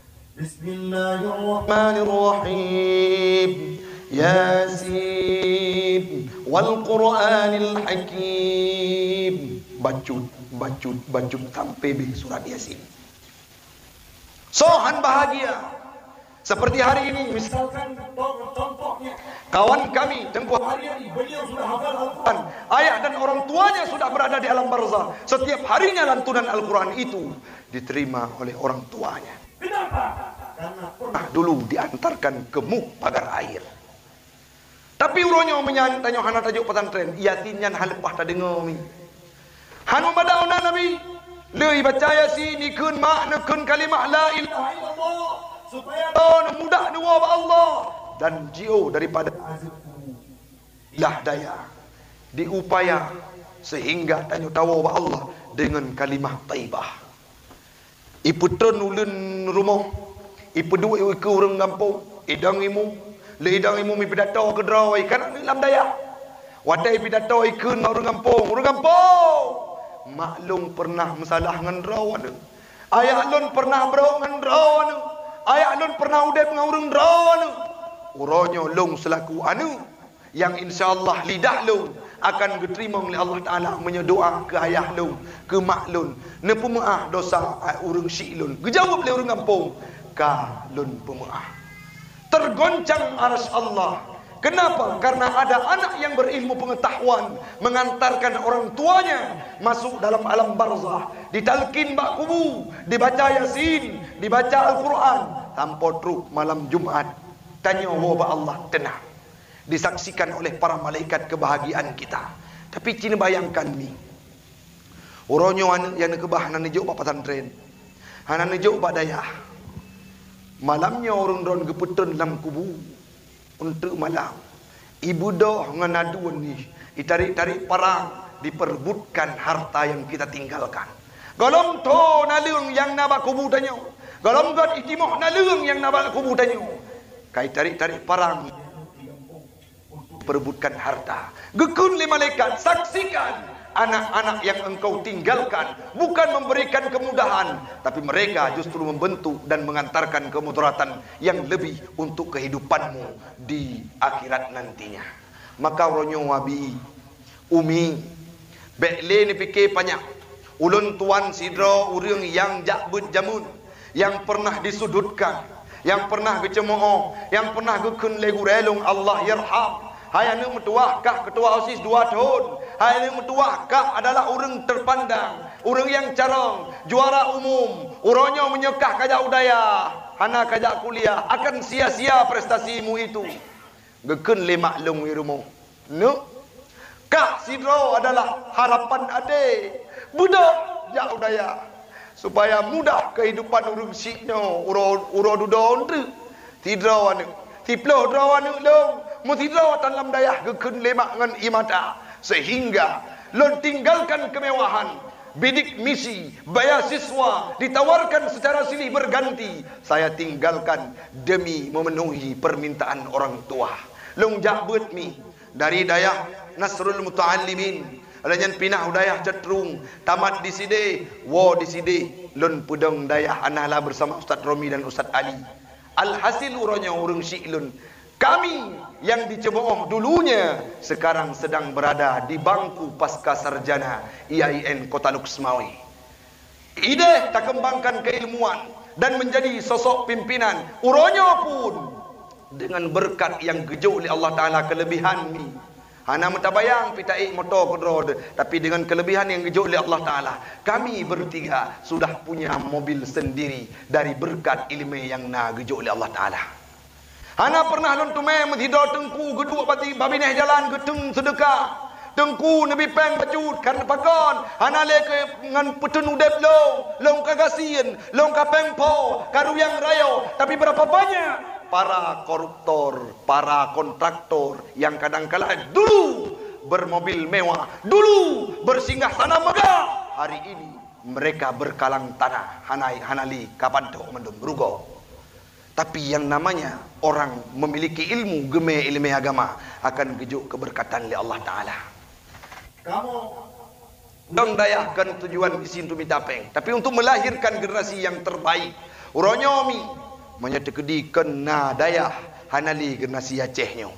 Bismillahirrahmanirrahim. Yasin. Wal Quranil Hakim. Bacut, bacut, bacut sampai be surat Yasin. Sohan bahagia. Seperti hari ini Misalkan contohnya kawan kami tempoh hari hari ini beliau sudah hafal Al-Quran. ayah dan orang tuanya sudah berada di alam barzah. Setiap harinya lantunan Al-Quran itu diterima oleh orang tuanya. Kenapa? Karena Nah, dulu diantarkan ke muk pagar air. Tapi uronyo menyantanya hana tajuk pesantren. Yasinnya halepah tak dengar mi. Han membadauna Nabi. Lei baca Yasin ikun makna kun kalimah la ilaha illallah supaya illallah mudah dua Allah dan jauh daripada lah daya diupaya sehingga tanya tahu Allah dengan kalimah taibah. Iputron ulun rumah ipu dua ke orang kampung idang imu le idang imu mi pidato ke drawai kan dalam daya wadai pidato ikun orang kampung orang kampung maklum pernah masalah dengan rawan. Ayah lun pernah berau dengan rawan. Ayah lun pernah udai dengan orang rawan. Uronyo lung selaku anu yang insyaallah lidah lun akan diterima oleh Allah Taala menyedoa ke ayah lun, ke mak lun, ne pemaah dosa urang syik lun. Gejawab oleh orang kampung, ka lun pemaah. Tergoncang arsy Allah. Kenapa? Karena ada anak yang berilmu pengetahuan mengantarkan orang tuanya masuk dalam alam barzah, ditalkin bak kubu, dibaca Yasin, dibaca Al-Quran tanpa truk malam Jumat. Tanya wabah Allah tenang. Disaksikan oleh para malaikat kebahagiaan kita. Tapi cina bayangkan ni. Orangnya anak yang kebah nan nejuk bak pesantren. Hanan nejuk bak dayah. Malamnya orang ron gepetun dalam kubu. Untuk malam ibu dah dengan aduan ni Ditarik-tarik perang, diperebutkan harta yang kita tinggalkan. Golong to nalung yang nabak kubu tanyo. Golong god itimoh nalung yang nabak kubu tanyo. Kai tarik-tarik perang, perebutkan harta. Gekun li malaikat, saksikan anak-anak yang engkau tinggalkan bukan memberikan kemudahan, tapi mereka justru membentuk dan mengantarkan kemudaratan yang lebih untuk kehidupanmu di akhirat nantinya. Maka ronyo wabi umi bekle ni fikir banyak ulun tuan sidro urang yang jakbut jamun, yang pernah disudutkan, yang pernah kecemooh, yang pernah gekun legu relung Allah yarham. Hai anu metuahkah ketua OSIS dua tahun. Hai anu metuahkah adalah orang terpandang, orang yang carong, juara umum, uronyo menyekah kajak udaya, hana kajak kuliah, akan sia-sia prestasimu itu. Gekun le maklum wirumu. No. Kah sidro adalah harapan ade. Budak jak udaya supaya mudah kehidupan urung siknyo, uro uro dudon tu. Tidro anu, tiplo dro anu long. Mutidro dalam dayah gekun lemak ngan imata sehingga lon tinggalkan kemewahan, bidik misi, bayar siswa ditawarkan secara silih berganti. Saya tinggalkan demi memenuhi permintaan orang tua. Long jakbut mi dari dayah Nasrul Muta'allimin, alanyan pinah dayah Jatrung, tamat di sini, wo di sini lon pudong dayah anala bersama Ustaz Romi dan Ustaz Ali. Alhasil uronya urung syi'lun. Kami yang dicemooh dulunya sekarang sedang berada di bangku pasca sarjana I A I N Kota Luxmawi. Ide tak kembangkan keilmuan dan menjadi sosok pimpinan. Uronyo pun dengan berkat yang gejo oleh Allah Ta'ala kelebihan ni. Hana mentabayang pitai motor kodro, tapi dengan kelebihan yang gejo oleh Allah Ta'ala, kami bertiga sudah punya mobil sendiri dari berkat ilmu yang na gejo oleh Allah Ta'ala. Hana pernah lon tume menghido tengku gedua pati babineh jalan gedung sedekah. Tengku nabi peng bacut kan pakon. Hana le ke ngan petun udep lo, long kagasien, long kapeng po, karu yang rayo. Tapi berapa banyak para koruptor, para kontraktor yang kadang-kala dulu bermobil mewah, dulu bersinggah sana megah, hari ini mereka berkalang tanah. Hanai hanali kapan tok mendum rugo. Tapi yang namanya orang memiliki ilmu, geme ilmu agama, akan gejuk keberkatan oleh Allah Ta'ala. Kamu dong dayahkan tujuan isin tu mitapeng, tapi untuk melahirkan generasi yang terbaik. Uronyomi menyetekedikan na dayah hanali generasi Acehnya.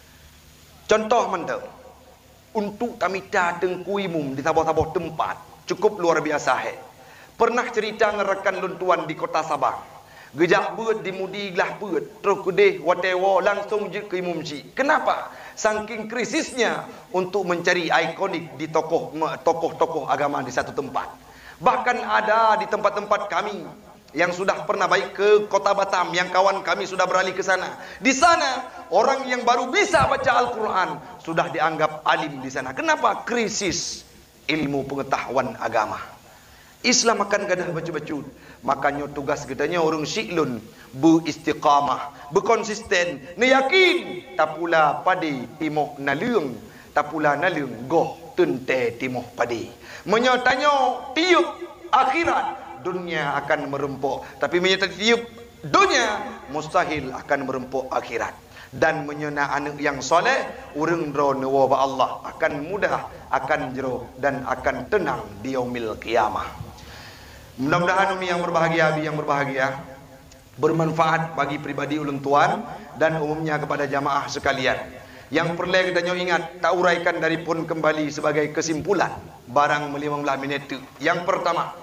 Contoh mentau, untuk tamita tengkui mum di tabah-tabah tempat cukup luar biasa he. Pernah cerita ngerekan luntuan di kota Sabang. Gejak buat dimudi gelah buat terus kedeh watewo langsung je ke imumci. Kenapa? Saking krisisnya untuk mencari ikonik di tokoh tokoh-tokoh agama di satu tempat. Bahkan ada di tempat-tempat kami yang sudah pernah baik ke kota Batam, yang kawan kami sudah beralih ke sana. Di sana orang yang baru bisa baca Al-Quran sudah dianggap alim di sana. Kenapa? Krisis ilmu pengetahuan agama. Islam akan gadah baca-bacut. Makanya tugas kitanya orang syi'lun beristiqamah, berkonsisten, ne yakin tak pula padi timoh nalung, tak pula nalung goh tente timoh padi. Menyatanya tiup akhirat dunia akan merempuk, tapi menyata tiup dunia mustahil akan merempuk akhirat. Dan menyena anak yang soleh urang dro newa ba Allah akan mudah, akan jero dan akan tenang di yaumil qiyamah. Mudah-mudahan umi yang berbahagia, abi yang berbahagia, bermanfaat bagi pribadi ulun tuan dan umumnya kepada jamaah sekalian. Yang perlu kita ingat, tak uraikan dari pun kembali sebagai kesimpulan barang lima belas minit itu. Yang pertama,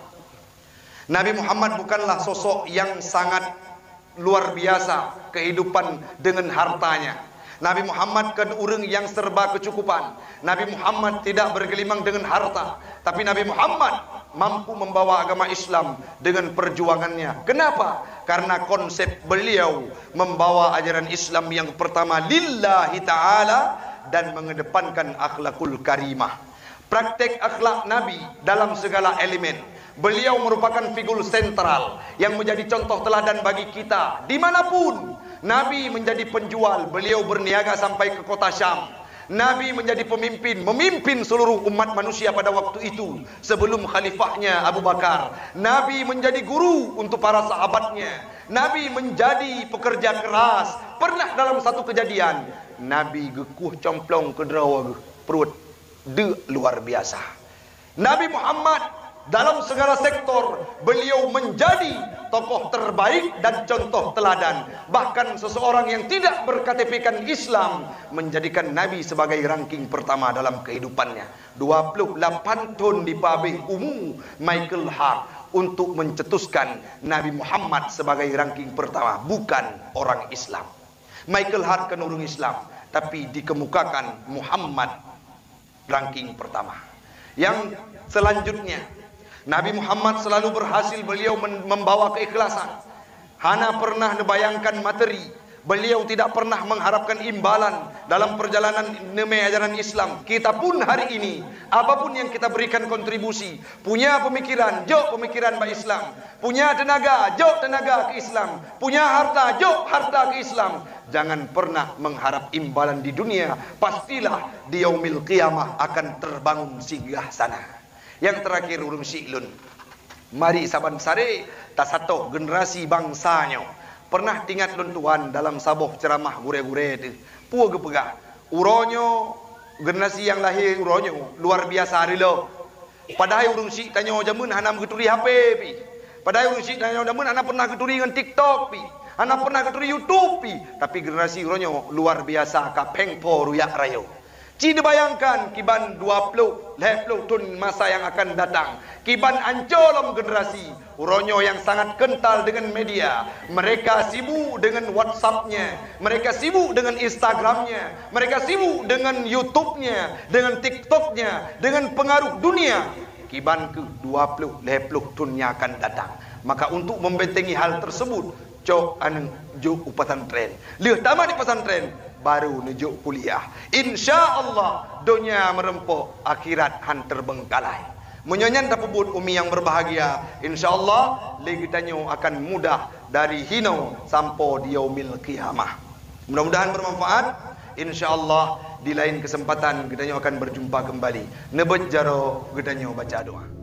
Nabi Muhammad bukanlah sosok yang sangat luar biasa kehidupan dengan hartanya. Nabi Muhammad kan orang yang serba kecukupan. Nabi Muhammad tidak bergelimang dengan harta, tapi Nabi Muhammad mampu membawa agama Islam dengan perjuangannya. Kenapa? Karena konsep beliau membawa ajaran Islam yang pertama lillahi ta'ala dan mengedepankan akhlakul karimah. Praktek akhlak Nabi dalam segala elemen. Beliau merupakan figur sentral yang menjadi contoh teladan bagi kita dimanapun. Nabi menjadi penjual, beliau berniaga sampai ke kota Syam. Nabi menjadi pemimpin, memimpin seluruh umat manusia pada waktu itu sebelum khalifahnya Abu Bakar. Nabi menjadi guru untuk para sahabatnya. Nabi menjadi pekerja keras. Pernah dalam satu kejadian, Nabi gekuh complong ke drawa perut de luar biasa. Nabi Muhammad dalam segala sektor beliau menjadi tokoh terbaik dan contoh teladan. Bahkan seseorang yang tidak ber K T P-kan Islam menjadikan Nabi sebagai ranking pertama dalam kehidupannya. dua puluh delapan tahun di pabrik umum Michael Hart untuk mencetuskan Nabi Muhammad sebagai ranking pertama, bukan orang Islam. Michael Hart kan orang Islam, tapi dikemukakan Muhammad ranking pertama. Yang selanjutnya, Nabi Muhammad selalu berhasil beliau membawa keikhlasan. Hana pernah membayangkan materi. Beliau tidak pernah mengharapkan imbalan dalam perjalanan neme ajaran Islam. Kita pun hari ini, apapun yang kita berikan kontribusi, punya pemikiran, jok pemikiran ke Islam, punya tenaga, jok tenaga ke Islam, punya harta, jok harta ke Islam. Jangan pernah mengharap imbalan di dunia. Pastilah di yaumil qiyamah akan terbangun singgah sana. Yang terakhir urung si'lun. Mari saban sare tasato generasi bangsanya. Pernah tingat lun tuan dalam saboh ceramah gure-gure itu. Puah gepegah. Uronyo generasi yang lahir uronyo luar biasa hari lo. Padahal urung si tanya jamun hana keturi H P pi. Padahal urung si tanya jamun hana pernah keturi dengan TikTok pi. Hana pernah keturi YouTube pi. Tapi generasi uronyo luar biasa ka pengpo ruyak rayo. Cina bayangkan kiban dua puluh, tiga puluh tahun masa yang akan datang. Kiban ancolom generasi uronyo yang sangat kental dengan media. Mereka sibuk dengan WhatsApp-nya, mereka sibuk dengan Instagram-nya, mereka sibuk dengan YouTube-nya, dengan TikTok-nya, dengan pengaruh dunia. Kiban ke dua puluh, tiga puluh tahun yang akan datang. Maka untuk membentengi hal tersebut, cok aneng juk pesantren. Lihat tamat di pesantren, baru nujuk kuliah. Insya Allah dunia merempuk, akhirat han terbengkalai. Menyanyian tapubut umi yang berbahagia. Insya Allah lagi tanyo akan mudah dari hinau sampai di yaumil qiyamah. Mudah-mudahan bermanfaat. Insya Allah di lain kesempatan kita akan berjumpa kembali. Nebet jaro kita baca doa.